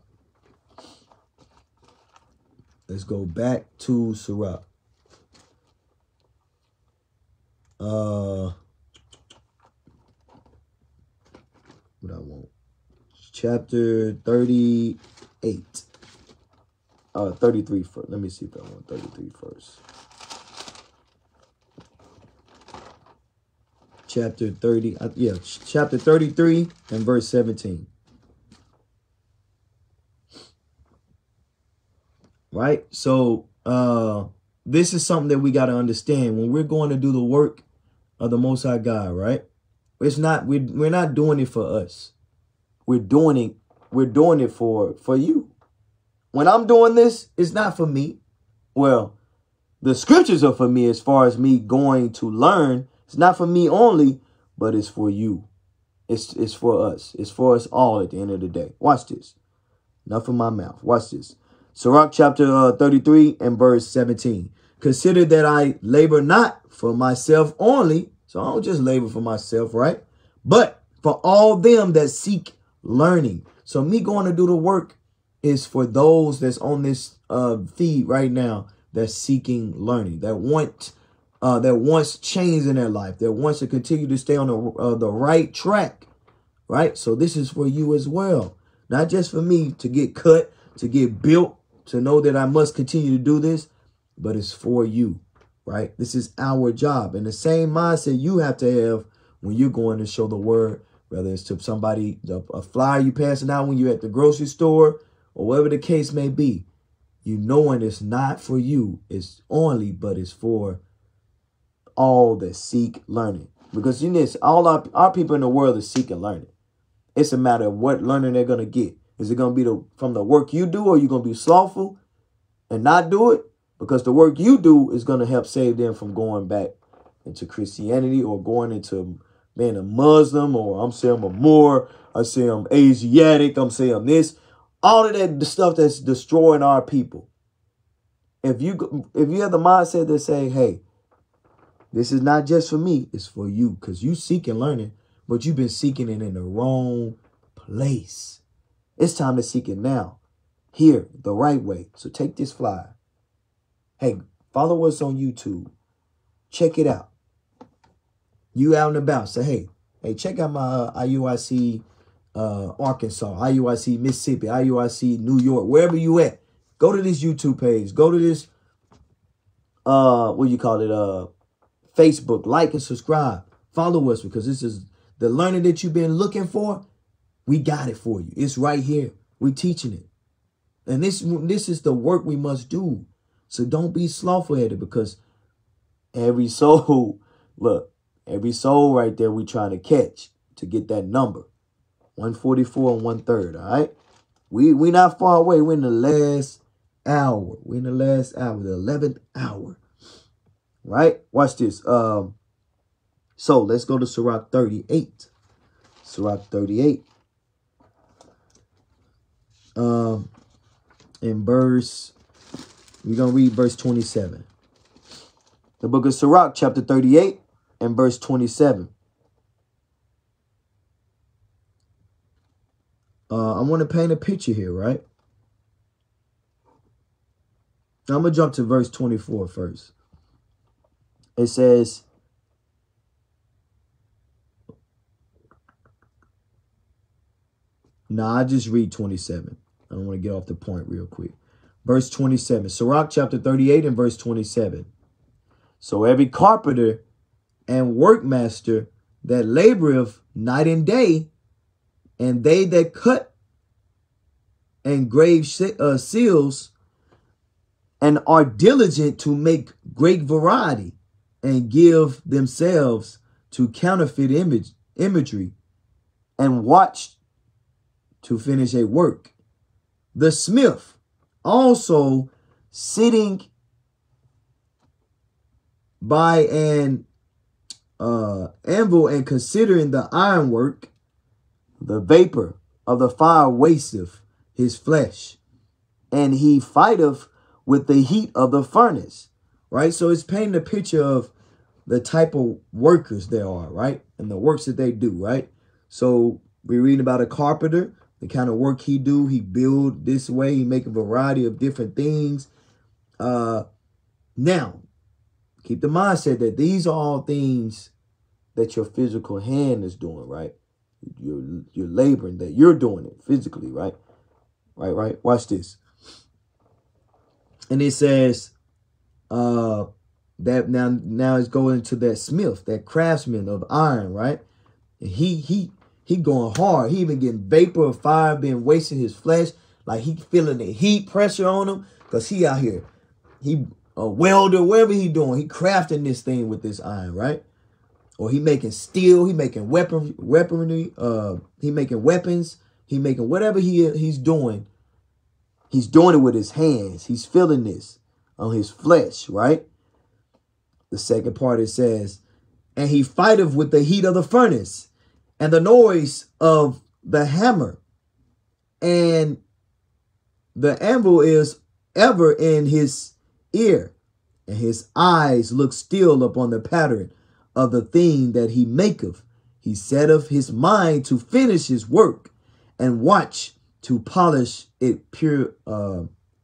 Let's go back to Sirach. Uh, what I want? Chapter thirty-eight. Uh, thirty-three first. Let me see if I want thirty-three first. Chapter thirty. Uh, yeah, chapter thirty-three and verse seventeen. Right? So, uh, this is something that we got to understand. When we're going to do the work of the Most High God, right? It's not, we we're not doing it for us. We're doing it, we're doing it for, for you. When I'm doing this, it's not for me. Well, the scriptures are for me as far as me going to learn. It's not for me only, but it's for you. It's, it's for us. It's for us all at the end of the day. Watch this. Enough of my mouth. Watch this. Sirach chapter uh, thirty-three and verse seventeen. Consider that I labor not for myself only. So I don't just labor for myself, right? But for all them that seek learning. So me going to do the work is for those that's on this uh, feed right now that's seeking learning, that want uh, that wants change in their life, that wants to continue to stay on the, uh, the right track, right? So this is for you as well. Not just for me to get cut, to get built, to know that I must continue to do this, but it's for you, right? This is our job. And the same mindset you have to have when you're going to show the word, whether it's to somebody, a flyer you passing out when you're at the grocery store, or whatever the case may be. You knowing it's not for you, it's only, but it's for all that seek learning. Because you know, all our, our people in the world are seeking learning. It's a matter of what learning they're going to get. Is it going to be the, from the work you do, or are you going to be slothful and not do it? Because the work you do is going to help save them from going back into Christianity or going into being a Muslim, or I'm saying I'm a Moor, I say I'm Asiatic, I'm saying I'm this. All of that, the stuff that's destroying our people. If you, if you have the mindset that say, hey, this is not just for me, it's for you. Because you seeking learning, but you've been seeking it in the wrong place. It's time to seek it now, here, the right way. So take this flyer. Hey, follow us on YouTube. Check it out. You out and about. Say, hey, hey, check out my uh, I U I C uh, Arkansas, I U I C Mississippi, I U I C New York, wherever you at. Go to this YouTube page. Go to this, uh, what do you call it, uh, Facebook. Like and subscribe. Follow us, because this is the learning that you've been looking for. We got it for you. It's right here. We're teaching it. And this, this is the work we must do. So don't be slothful at it, because every soul, look, every soul right there we trying to catch to get that number. one forty-four and one third, all right? We we not far away. We're in the last hour. We're in the last hour, the eleventh hour. Right? Watch this. Um, so let's go to Sirach thirty-eight. Sirach thirty-eight. Um, in verse, we're going to read verse twenty-seven. The book of Sirach, chapter thirty-eight, and verse twenty-seven. Uh, I want to paint a picture here, right? Now I'm going to jump to verse twenty-four first. It says, no, I just read twenty-seven. I don't want to get off the point real quick. Verse twenty-seven. Sirach chapter thirty-eight and verse twenty-seven. So every carpenter and workmaster that laboreth night and day, and they that cut and grave uh, seals, and are diligent to make great variety, and give themselves to counterfeit image imagery, and watch to finish a work. The smith also sitting by an uh, anvil and considering the ironwork, the vapor of the fire wasteth his flesh, and he fighteth with the heat of the furnace. Right? So it's painting a picture of the type of workers there are, right? And the works that they do, right? So we're reading about a carpenter, the kind of work he do. He build this way. He make a variety of different things. Uh, now, keep the mindset that these are all things that your physical hand is doing, right? You're, you're laboring, that you're doing it physically, right? Right, right. Watch this. And it says uh, that now, now it's going to that smith, that craftsman of iron, right? And he, he, he going hard. He even getting vapor of fire being wasting his flesh. Like he feeling the heat pressure on him because he out here. He a welder, whatever he doing. He crafting this thing with this iron, right? Or he making steel. He making weapon, weaponry. Uh, he making weapons. He making whatever he he's doing. He's doing it with his hands. He's feeling this on his flesh, right? The second part, it says, and he fighteth with the heat of the furnace and the noise of the hammer. And the anvil is ever in his ear, and his eyes look still upon the pattern of the thing that he maketh. He setteth his mind to finish his work, and watch to polish it pure, uh,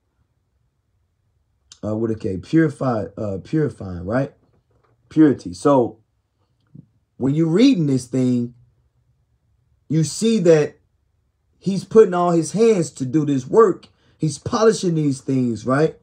uh, what okay, purify, uh, purifying, right? Purity. So when you're reading this thing, you see that he's putting all his hands to do this work. He's polishing these things, right?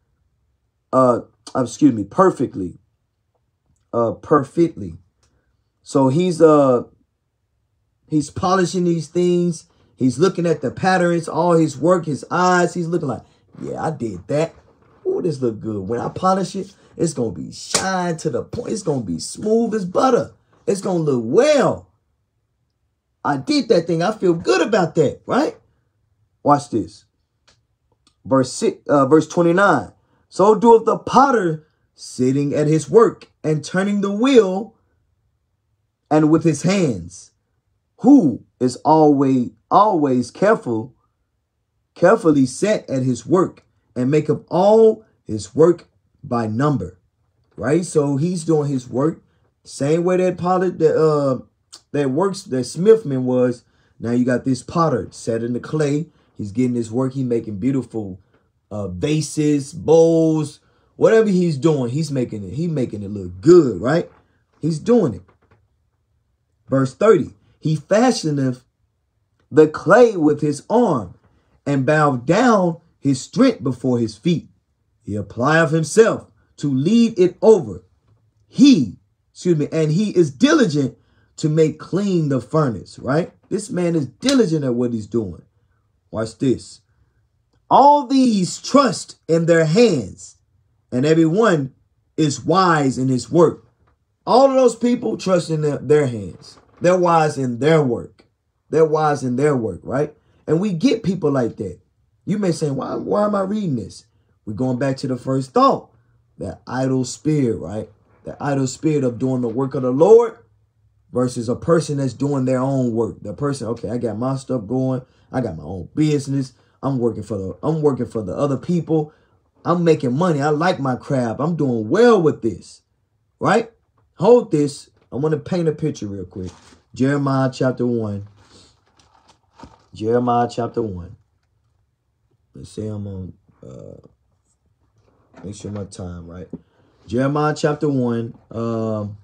Uh, excuse me, perfectly, uh, perfectly. So he's uh, he's polishing these things. He's looking at the patterns, all his work, his eyes. He's looking like, yeah, I did that. Oh, this look good. When I polish it, it's gonna be shine to the point. It's gonna be smooth as butter. It's gonna look well. I did that thing. I feel good about that, right? Watch this. Verse six, uh, verse twenty-nine. So doeth the potter sitting at his work and turning the wheel, and with his hands, who is always always careful, carefully set at his work, and make up all his work by number. Right? So he's doing his work same way that potter that uh that works that smithman was. Now you got this potter set in the clay. He's getting his work. He's making beautiful uh, vases, bowls, whatever he's doing. He's making it. He's making it look good, right? He's doing it. Verse thirty. He fashioneth the clay with his arm, and bowed down his strength before his feet. He applieth himself to lead it over. He, excuse me, and he is diligent to make clean the furnace, right? This man is diligent at what he's doing. Watch this. All these trust in their hands, and everyone is wise in his work. All of those people trust in their, their hands. They're wise in their work. They're wise in their work, right? And we get people like that. You may say, why, why am I reading this? We're going back to the first thought. That idle spirit, right? The idle spirit of doing the work of the Lord versus a person that's doing their own work. The person, okay, I got my stuff going. I got my own business. I'm working for the, I'm working for the other people. I'm making money. I like my craft. I'm doing well with this, right? Hold this. I want to paint a picture real quick. Jeremiah chapter one. Jeremiah chapter one. Let's say I'm on, uh, make sure my time, right? Jeremiah chapter one, um,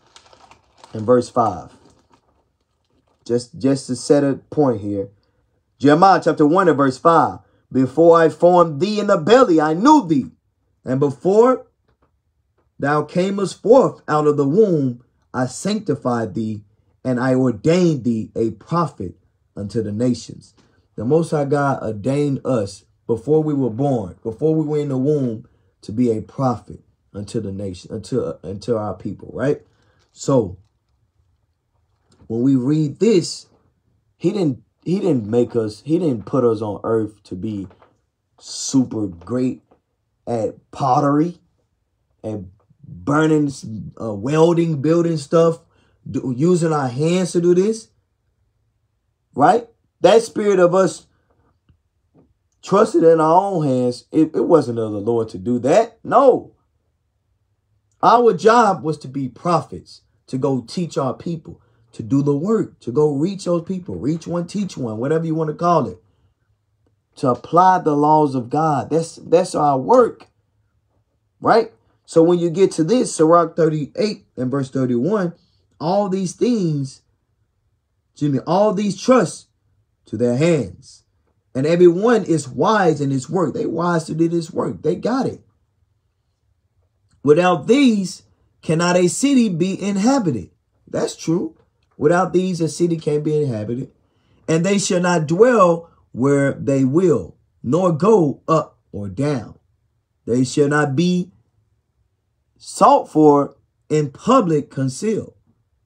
and verse five. Just, just to set a point here. Jeremiah chapter one and verse five. Before I formed thee in the belly, I knew thee. And before thou camest forth out of the womb, I sanctified thee, and I ordained thee a prophet unto the nations. The Most High God ordained us before we were born, before we were in the womb, to be a prophet unto the nation, unto, unto our people, right? So when we read this, he didn't he didn't make us, he didn't put us on earth to be super great at pottery and burning, uh, welding, building stuff, do, using our hands to do this, right? That spirit of us trusted in our own hands, it, it wasn't of the Lord to do that. No. Our job was to be prophets, to go teach our people, to do the work, to go reach those people, reach one, teach one, whatever you want to call it, to apply the laws of God. That's, that's our work, right? So when you get to this, Sirach thirty-eight and verse thirty-one, all these things, excuse me, all these trusts to their hands. And everyone is wise in his work. They wise to do this work. They got it. Without these, cannot a city be inhabited? That's true. Without these, a city can't be inhabited. And they shall not dwell where they will, nor go up or down. They shall not be sought for in public concealed,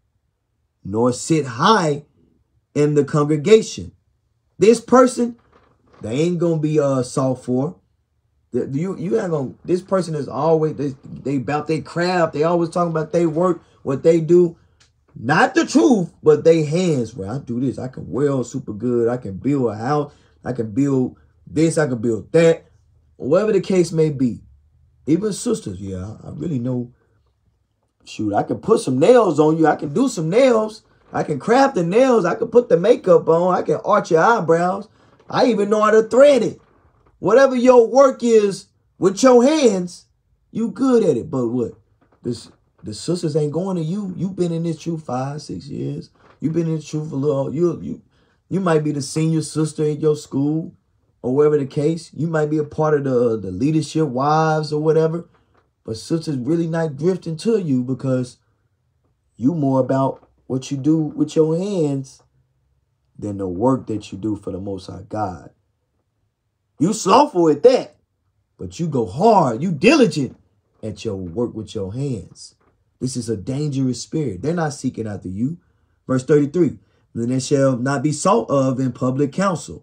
nor sit high in the congregation. This person, they ain't gonna be uh sought for. You you ain't gonna. This person is always they, they about their craft. They always talking about their work, what they do. Not the truth, but they hands. Where I do this, I can weld super good. I can build a house. I can build this. I can build that. Whatever the case may be. Even sisters, yeah, I really know. Shoot, I can put some nails on you. I can do some nails. I can craft the nails. I can put the makeup on. I can arch your eyebrows. I even know how to thread it. Whatever your work is with your hands, you good at it. But what? This the sisters ain't going to you. You've been in this truth five, six years. You've been in this truth a little. You you you might be the senior sister in your school, or whatever the case. You might be a part of the the leadership wives or whatever. But sisters really not drifting to you because you more about what you do with your hands than the work that you do for the Most High God. You slothful at that, but you go hard. You diligent at your work with your hands. This is a dangerous spirit. They're not seeking after you. Verse thirty-three, then they shall not be sought of in public council,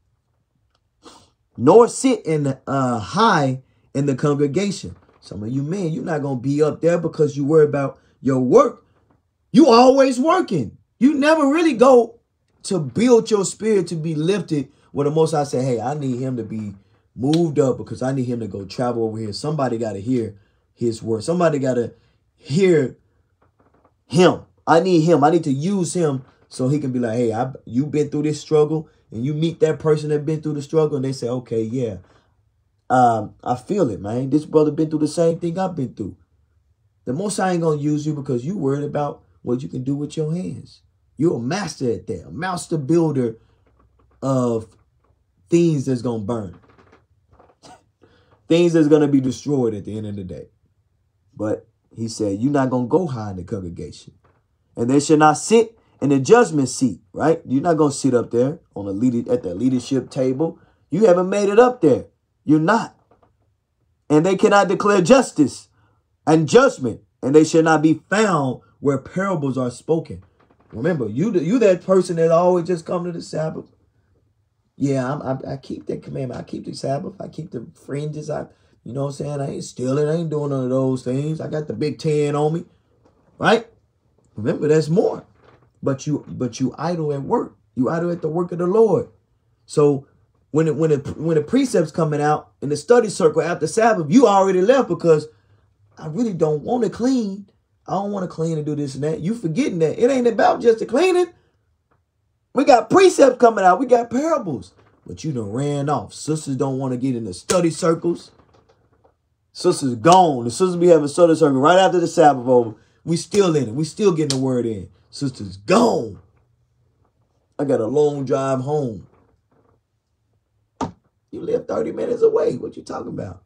nor sit in uh, high in the congregation. Some of you men, you're not going to be up there because you worry about your work. You always working. You never really go to build your spirit to be lifted. When the Most High say, hey, I need him to be moved up because I need him to go travel over here. Somebody got to hear his word. Somebody got to hear him. I need him. I need to use him so he can be like, hey, I, you've been through this struggle, and you meet that person that been through the struggle, and they say, okay, yeah, um, I feel it, man. This brother been through the same thing I've been through. The Most High ain't going to use you because you worried about what you can do with your hands. You're a master at that, a master builder of things that's going to burn. Things that's going to be destroyed at the end of the day. But he said, you're not going to go high in the congregation. And they shall not sit in the judgment seat, right? You're not going to sit up there on a lead at the leadership table. You haven't made it up there. You're not. And they cannot declare justice and judgment. And they shall not be found where parables are spoken. Remember, you you that person that always just come to the Sabbath. Yeah, I'm, I, I keep that commandment. I keep the Sabbath. I keep the fringes. I, you know what I'm saying? I ain't stealing. I ain't doing none of those things. I got the big ten on me, right? Remember, that's more. But you, but you idle at work. You idle at the work of the Lord. So when it, when it, when the precepts coming out in the study circle after Sabbath, you already left because I really don't want to clean. I don't want to clean and do this and that. You forgetting that it ain't about just the cleaning. We got precepts coming out. We got parables. But you done ran off. Sisters don't want to get in the study circles. Sisters gone. The sisters be having study circle right after the Sabbath over. We still in it. We still getting the word in. Sisters gone. I got a long drive home. You live thirty minutes away. What you talking about?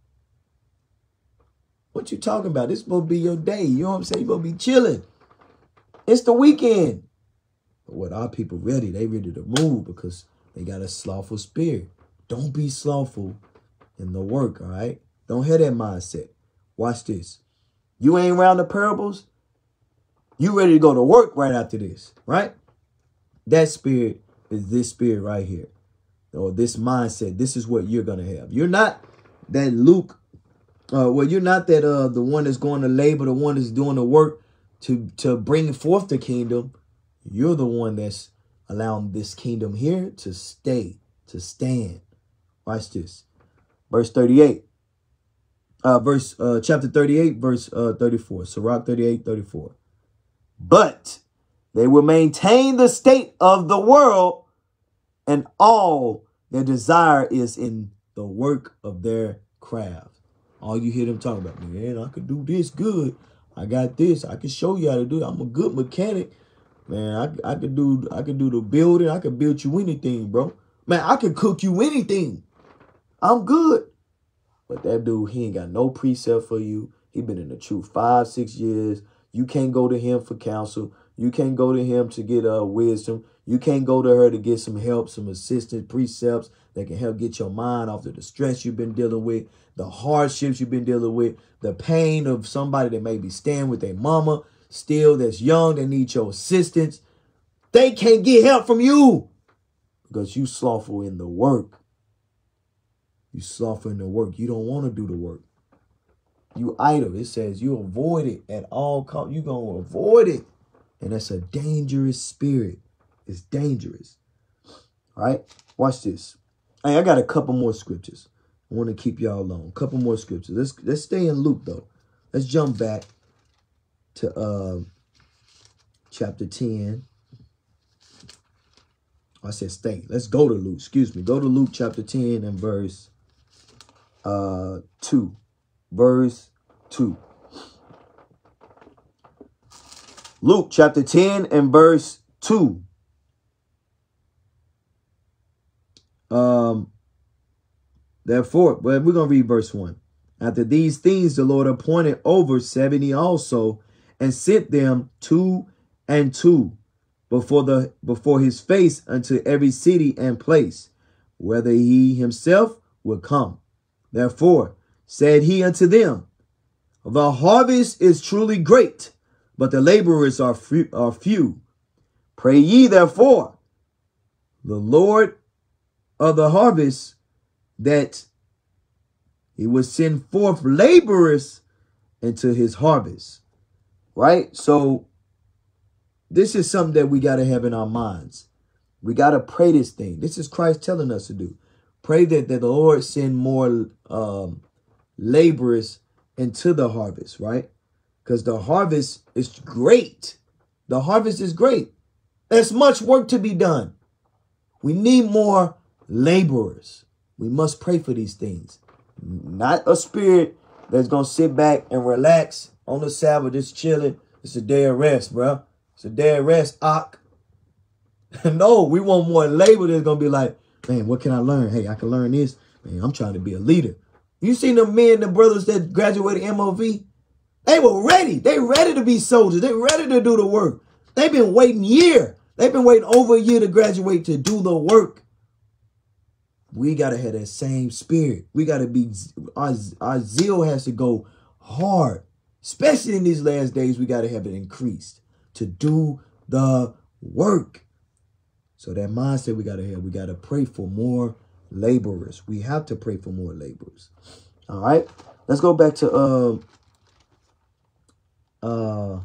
What you talking about? This supposed to be your day. You know what I'm saying? You're supposed to be chilling. It's the weekend. But what our people ready? They ready to move because they got a slothful spirit. Don't be slothful in the work, all right? Don't have that mindset. Watch this. You ain't around the parables. You ready to go to work right after this, right? That spirit is this spirit right here. Or this mindset. This is what you're going to have. You're not that Luke. Uh, well, you're not that uh, the one that's going to labor, the one that's doing the work to, to bring forth the kingdom. You're the one that's allowing this kingdom here to stay, to stand. Watch this. Verse thirty-eight. Uh, verse uh, chapter thirty-eight, verse uh, thirty-four. Sirach thirty-eight, thirty-four. But they will maintain the state of the world, and all their desire is in the work of their craft. All you hear them talking about, man, I could do this good. I got this. I can show you how to do it. I'm a good mechanic. Man, I, I could do I could do the building. I could build you anything, bro. Man, I could cook you anything. I'm good. But that dude, he ain't got no precept for you. He been in the truth five, six years. You can't go to him for counsel. You can't go to him to get uh, wisdom. You can't go to her to get some help, some assistance, precepts that can help get your mind off of the stress you've been dealing with, the hardships you've been dealing with, the pain of somebody that may be staying with their mama still that's young, that need your assistance. They can't get help from you because you slothful in the work. You slothful in the work. You don't want to do the work. You idle. It says you avoid it at all costs. You're going to avoid it. And that's a dangerous spirit. It's dangerous. All right? Watch this. Hey, I got a couple more scriptures. I want to keep y'all alone. A couple more scriptures. Let's, let's stay in Luke, though. Let's jump back to uh, chapter ten. I said stay. Let's go to Luke. Excuse me. Go to Luke chapter ten and verse uh, two. Verse two. Luke chapter ten and verse two. Um, therefore, well, we're going to read verse one. After these things, the Lord appointed over seventy also, and sent them two and two before the before his face unto every city and place, whether he himself would come. Therefore said he unto them, the harvest is truly great, but the laborers are few, are few. Pray ye therefore the Lord of the harvest that he would send forth laborers into his harvest. Right? So this is something that we got to have in our minds. We got to pray this thing. This is Christ telling us to do. Pray that, that the Lord send more um, laborers into the harvest, right? Because the harvest is great. The harvest is great. There's much work to be done. We need more laborers. We must pray for these things. Not a spirit that's going to sit back and relax on the Sabbath, just chilling. It's a day of rest, bro. It's a day of rest, Ak. No, we want more labor that's going to be like, man, what can I learn? Hey, I can learn this. Man, I'm trying to be a leader. You seen the men, the brothers that graduated M O V? They were ready. They ready to be soldiers. They ready to do the work. They've been waiting a year. They've been waiting over a year to graduate to do the work. We got to have that same spirit. We got to be, our, our zeal has to go hard. Especially in these last days, we got to have it increased to do the work. So that mindset we got to have, we got to pray for more laborers. We have to pray for more laborers. All right. Let's go back to, uh, uh,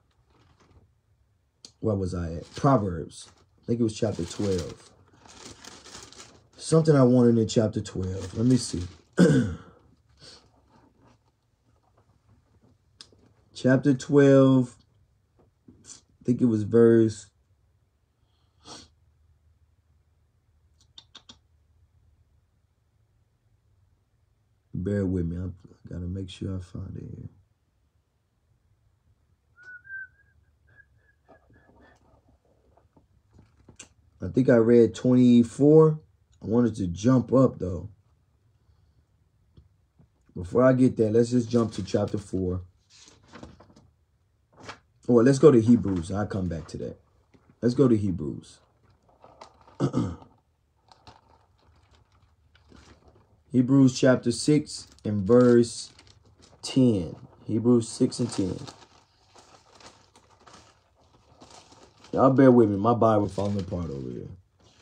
where was I at? Proverbs. I think it was chapter twelve. Something I wanted in chapter twelve. Let me see. Chapter twelve. I think it was verse. Bear with me. I got to make sure I find it here. I think I read twenty-four. I wanted to jump up, though. before I get there, let's just jump to chapter four. Well, let's go to Hebrews. I'll come back to that. Let's go to Hebrews. Hebrews chapter six and verse ten. Hebrews six and ten. Y'all bear with me. My Bible falling apart over here.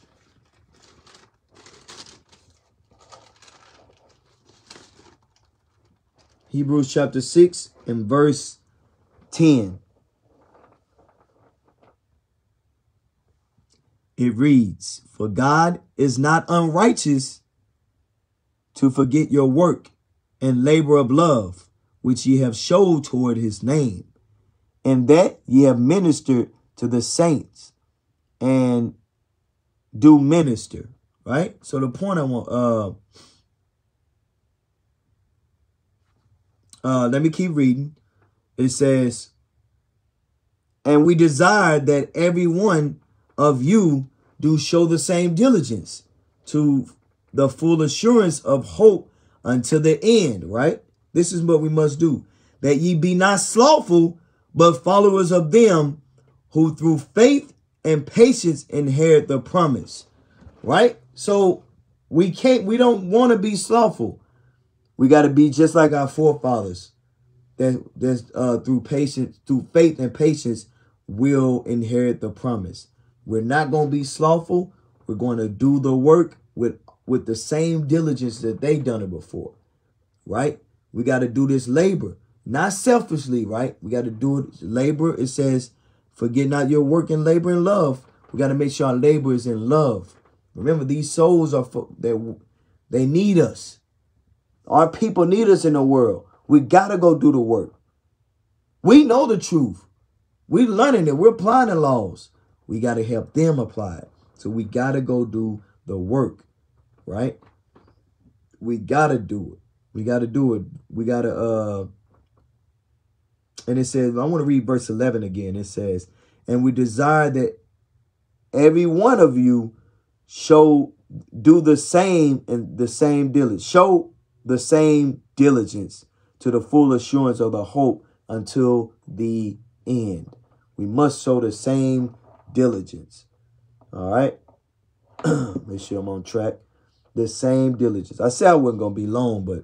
Hebrews chapter six and verse ten. It reads, "For God is not unrighteous to forget your work and labor of love, which ye have showed toward his name, and that ye have ministered to the saints and do minister." Right? So the point I want, uh, uh, let me keep reading. It says, "And we desire that every one of you do show the same diligence to the full assurance of hope until the end," right? This is what we must do. "That ye be not slothful, but followers of them who through faith and patience inherit the promise," right? So we can't, we don't want to be slothful. We got to be just like our forefathers that that's uh, through patience, through faith and patience will inherit the promise. We're not going to be slothful. We're going to do the work with, with the same diligence that they done it before, right? We got to do this labor, not selfishly, right? We got to do it. Labor, it says, "Forget not your work and labor in love." We got to make sure our labor is in love. Remember, these souls are, for, they, they need us. Our people need us in the world. We got to go do the work. We know the truth. We're learning it. We're applying the laws. We got to help them apply it. So we got to go do the work, right? We got to do it. We got to do it. We got to, uh, and it says, I want to read verse eleven again. It says, "And we desire that every one of you show, do the same and the same diligence, show the same diligence to the full assurance of the hope until the end." We must show the same diligence. All right. Make sure I'm on track. The same diligence. I said I wasn't going to be long, but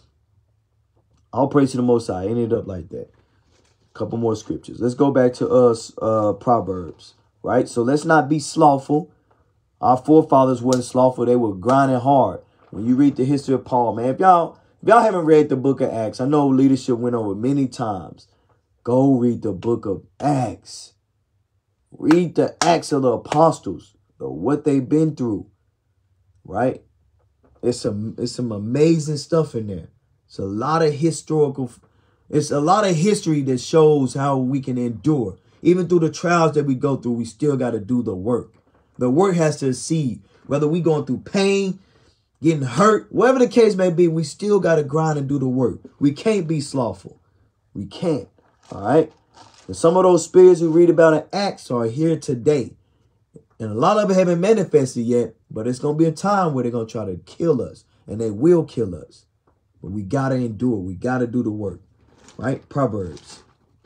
all praise to the Most High. It ended up like that. A couple more scriptures. Let's go back to us, uh, Proverbs, right? So let's not be slothful. Our forefathers weren't slothful. They were grinding hard. When you read the history of Paul, man, if y'all, if y'all haven't read the book of Acts, I know leadership went over many times. Go read the book of Acts. Read the Acts of the Apostles, the, what they've been through, right? It's some, it's some amazing stuff in there. It's a lot of historical, it's a lot of history that shows how we can endure. Even through the trials that we go through, we still got to do the work. The work has to succeed. Whether we going through pain, getting hurt, whatever the case may be, we still got to grind and do the work. We can't be slothful. We can't. All right. And some of those spirits we read about in Acts are here today. And a lot of them haven't manifested yet, but it's going to be a time where they're going to try to kill us, and they will kill us. But we got to endure. We got to do the work, right? Proverbs.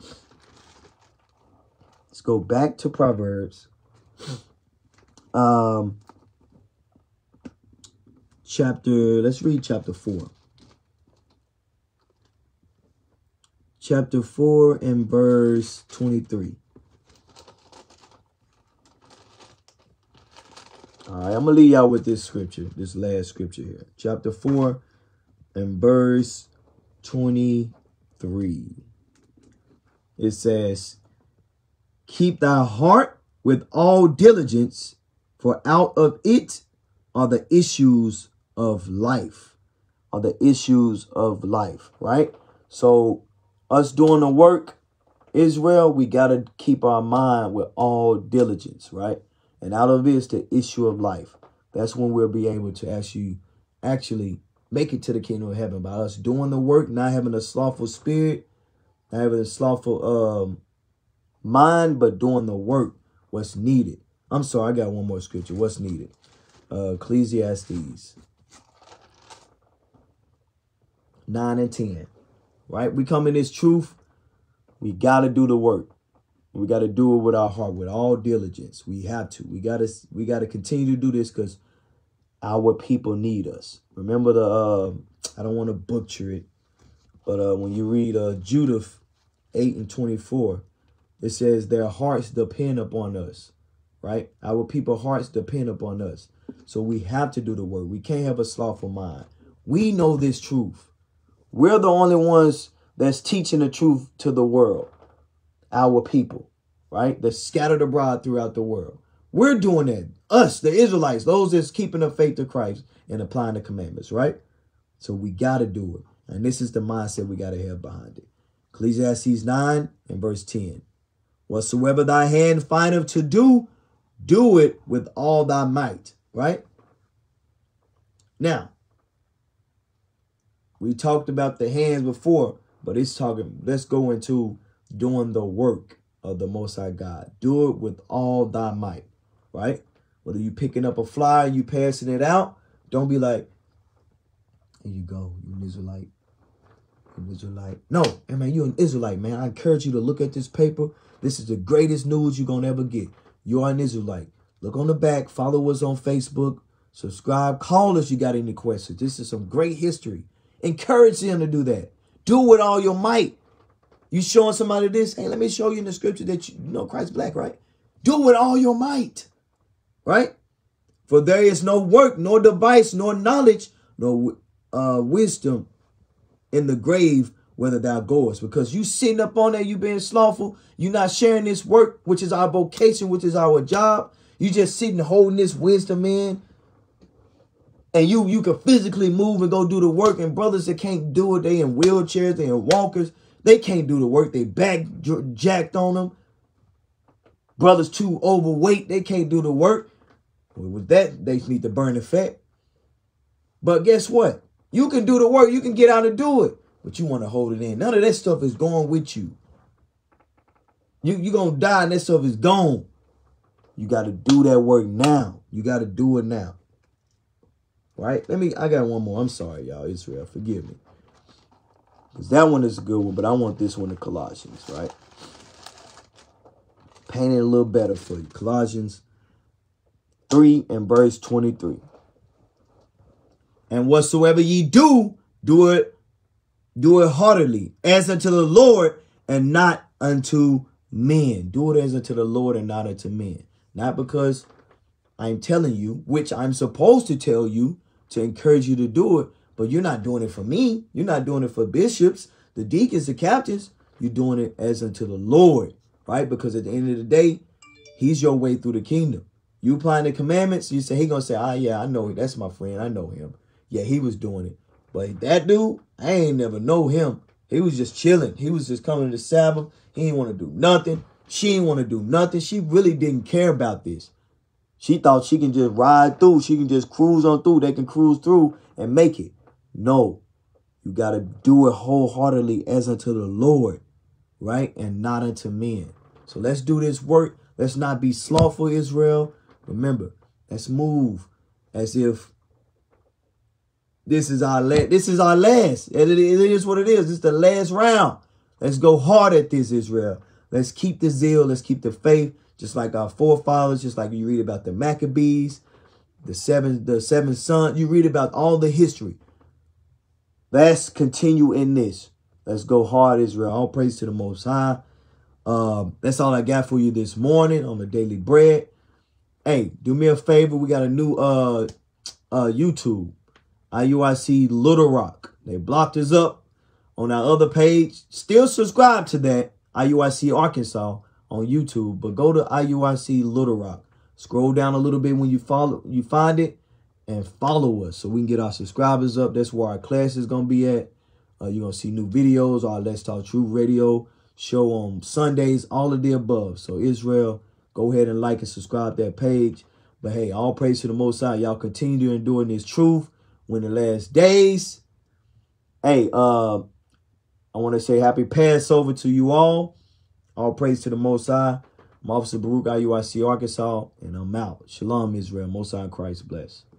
Let's go back to Proverbs. Um, chapter, let's read chapter four. Chapter four and verse twenty-three. All right, I'm going to leave y'all with this scripture, this last scripture here. Chapter four and verse twenty-three. It says, "Keep thy heart with all diligence, for out of it are the issues of life." Are the issues of life, right? So us doing the work, Israel, we got to keep our mind with all diligence, right? And out of it is the issue of life. That's when we'll be able to actually, actually make it to the kingdom of heaven by us doing the work, not having a slothful spirit, not having a slothful um, mind, but doing the work, what's needed. I'm sorry, I got one more scripture. What's needed? Uh, Ecclesiastes. nine and ten. Right? We come in this truth. We got to do the work. We got to do it with our heart, with all diligence. We have to. We got to we got to continue to do this because our people need us. Remember the, uh, I don't want to butcher it, but uh, when you read uh, Judith eight and twenty-four, it says their hearts depend upon us, right? Our people's hearts depend upon us. So we have to do the work. We can't have a slothful mind. We know this truth. We're the only ones that's teaching the truth to the world. Our people, right? They're scattered abroad throughout the world. We're doing that. Us, the Israelites, those that's keeping the faith of Christ and applying the commandments, right? So we got to do it. And this is the mindset we got to have behind it. Ecclesiastes nine and verse ten. Whatsoever thy hand findeth to do, do it with all thy might, right? Now, we talked about the hands before, but it's talking, let's go into doing the work of the Most High God. Do it with all thy might, right? Whether you picking up a flyer, you passing it out, don't be like, here you go, you an Israelite. You an Israelite. No, hey man, you're an Israelite, man. I encourage you to look at this paper. This is the greatest news you're going to ever get. You are an Israelite. Look on the back, follow us on Facebook, subscribe, call us if you got any questions. This is some great history. Encourage them to do that. Do it with all your might. You showing somebody this? Hey, let me show you in the scripture that you, you know Christ black, right? Do it with all your might, right? For there is no work, nor device, nor knowledge, nor uh, wisdom in the grave whither thou goest. Because you sitting up on there, you being slothful. You not sharing this work, which is our vocation, which is our job. You just sitting holding this wisdom in. And you, you can physically move and go do the work. And brothers that can't do it, they in wheelchairs, they in walkers. They can't do the work. They back jacked on them. Brothers too overweight. They can't do the work. Well, with that, they need to burn the fat. But guess what? You can do the work. You can get out and do it. But you want to hold it in. None of that stuff is going with you. You, you're going to die and that stuff is gone. You got to do that work now. You got to do it now. Right? Let me, I got one more. I'm sorry, y'all. Israel, forgive me. Because that one is a good one, but I want this one in Colossians, right? Paint it a little better for you. Colossians three and verse twenty-three. And whatsoever ye do, do it, do it heartily, as unto the Lord and not unto men. Do it as unto the Lord and not unto men. Not because I'm telling you, which I'm supposed to tell you to encourage you to do it, but you're not doing it for me. You're not doing it for bishops, the deacons, the captains. You're doing it as unto the Lord, right? Because at the end of the day, he's your way through the kingdom. You applying the commandments, you say, he going to say, ah, yeah, I know. That's my friend. I know him. Yeah, he was doing it. But that dude, I ain't never know him. He was just chilling. He was just coming to the Sabbath. He didn't want to do nothing. She didn't want to do nothing. She really didn't care about this. She thought she can just ride through. She can just cruise on through. They can cruise through and make it. No, you got to do it wholeheartedly as unto the Lord, right? And not unto men. So let's do this work. Let's not be slothful, Israel. Remember, let's move as if this is our last. This is our last. It is what it is. It's the last round. Let's go hard at this, Israel. Let's keep the zeal. Let's keep the faith, just like our forefathers, just like you read about the Maccabees, the seven, the seven sons. You read about all the history. Let's continue in this. Let's go hard, Israel. All praise to the Most High. Um, that's all I got for you this morning on the Daily Bread. Hey, do me a favor. We got a new uh, uh, YouTube, I U I C Little Rock. They blocked us up on our other page. Still subscribe to that, I U I C Arkansas on YouTube. But go to I U I C Little Rock. Scroll down a little bit when you follow, you find it. And follow us so we can get our subscribers up. That's where our class is going to be at. Uh, you're going to see new videos, our Let's Talk Truth radio show on Sundays, all of the above. So Israel, go ahead and like and subscribe that page. But hey, all praise to the Most High. Y'all continue to endure this truth when the last days. Hey, uh, I want to say happy Passover to you all. All praise to the Most High. I'm Officer Baruch, I U I C Arkansas, and I'm out. Shalom, Israel. Most High Christ bless.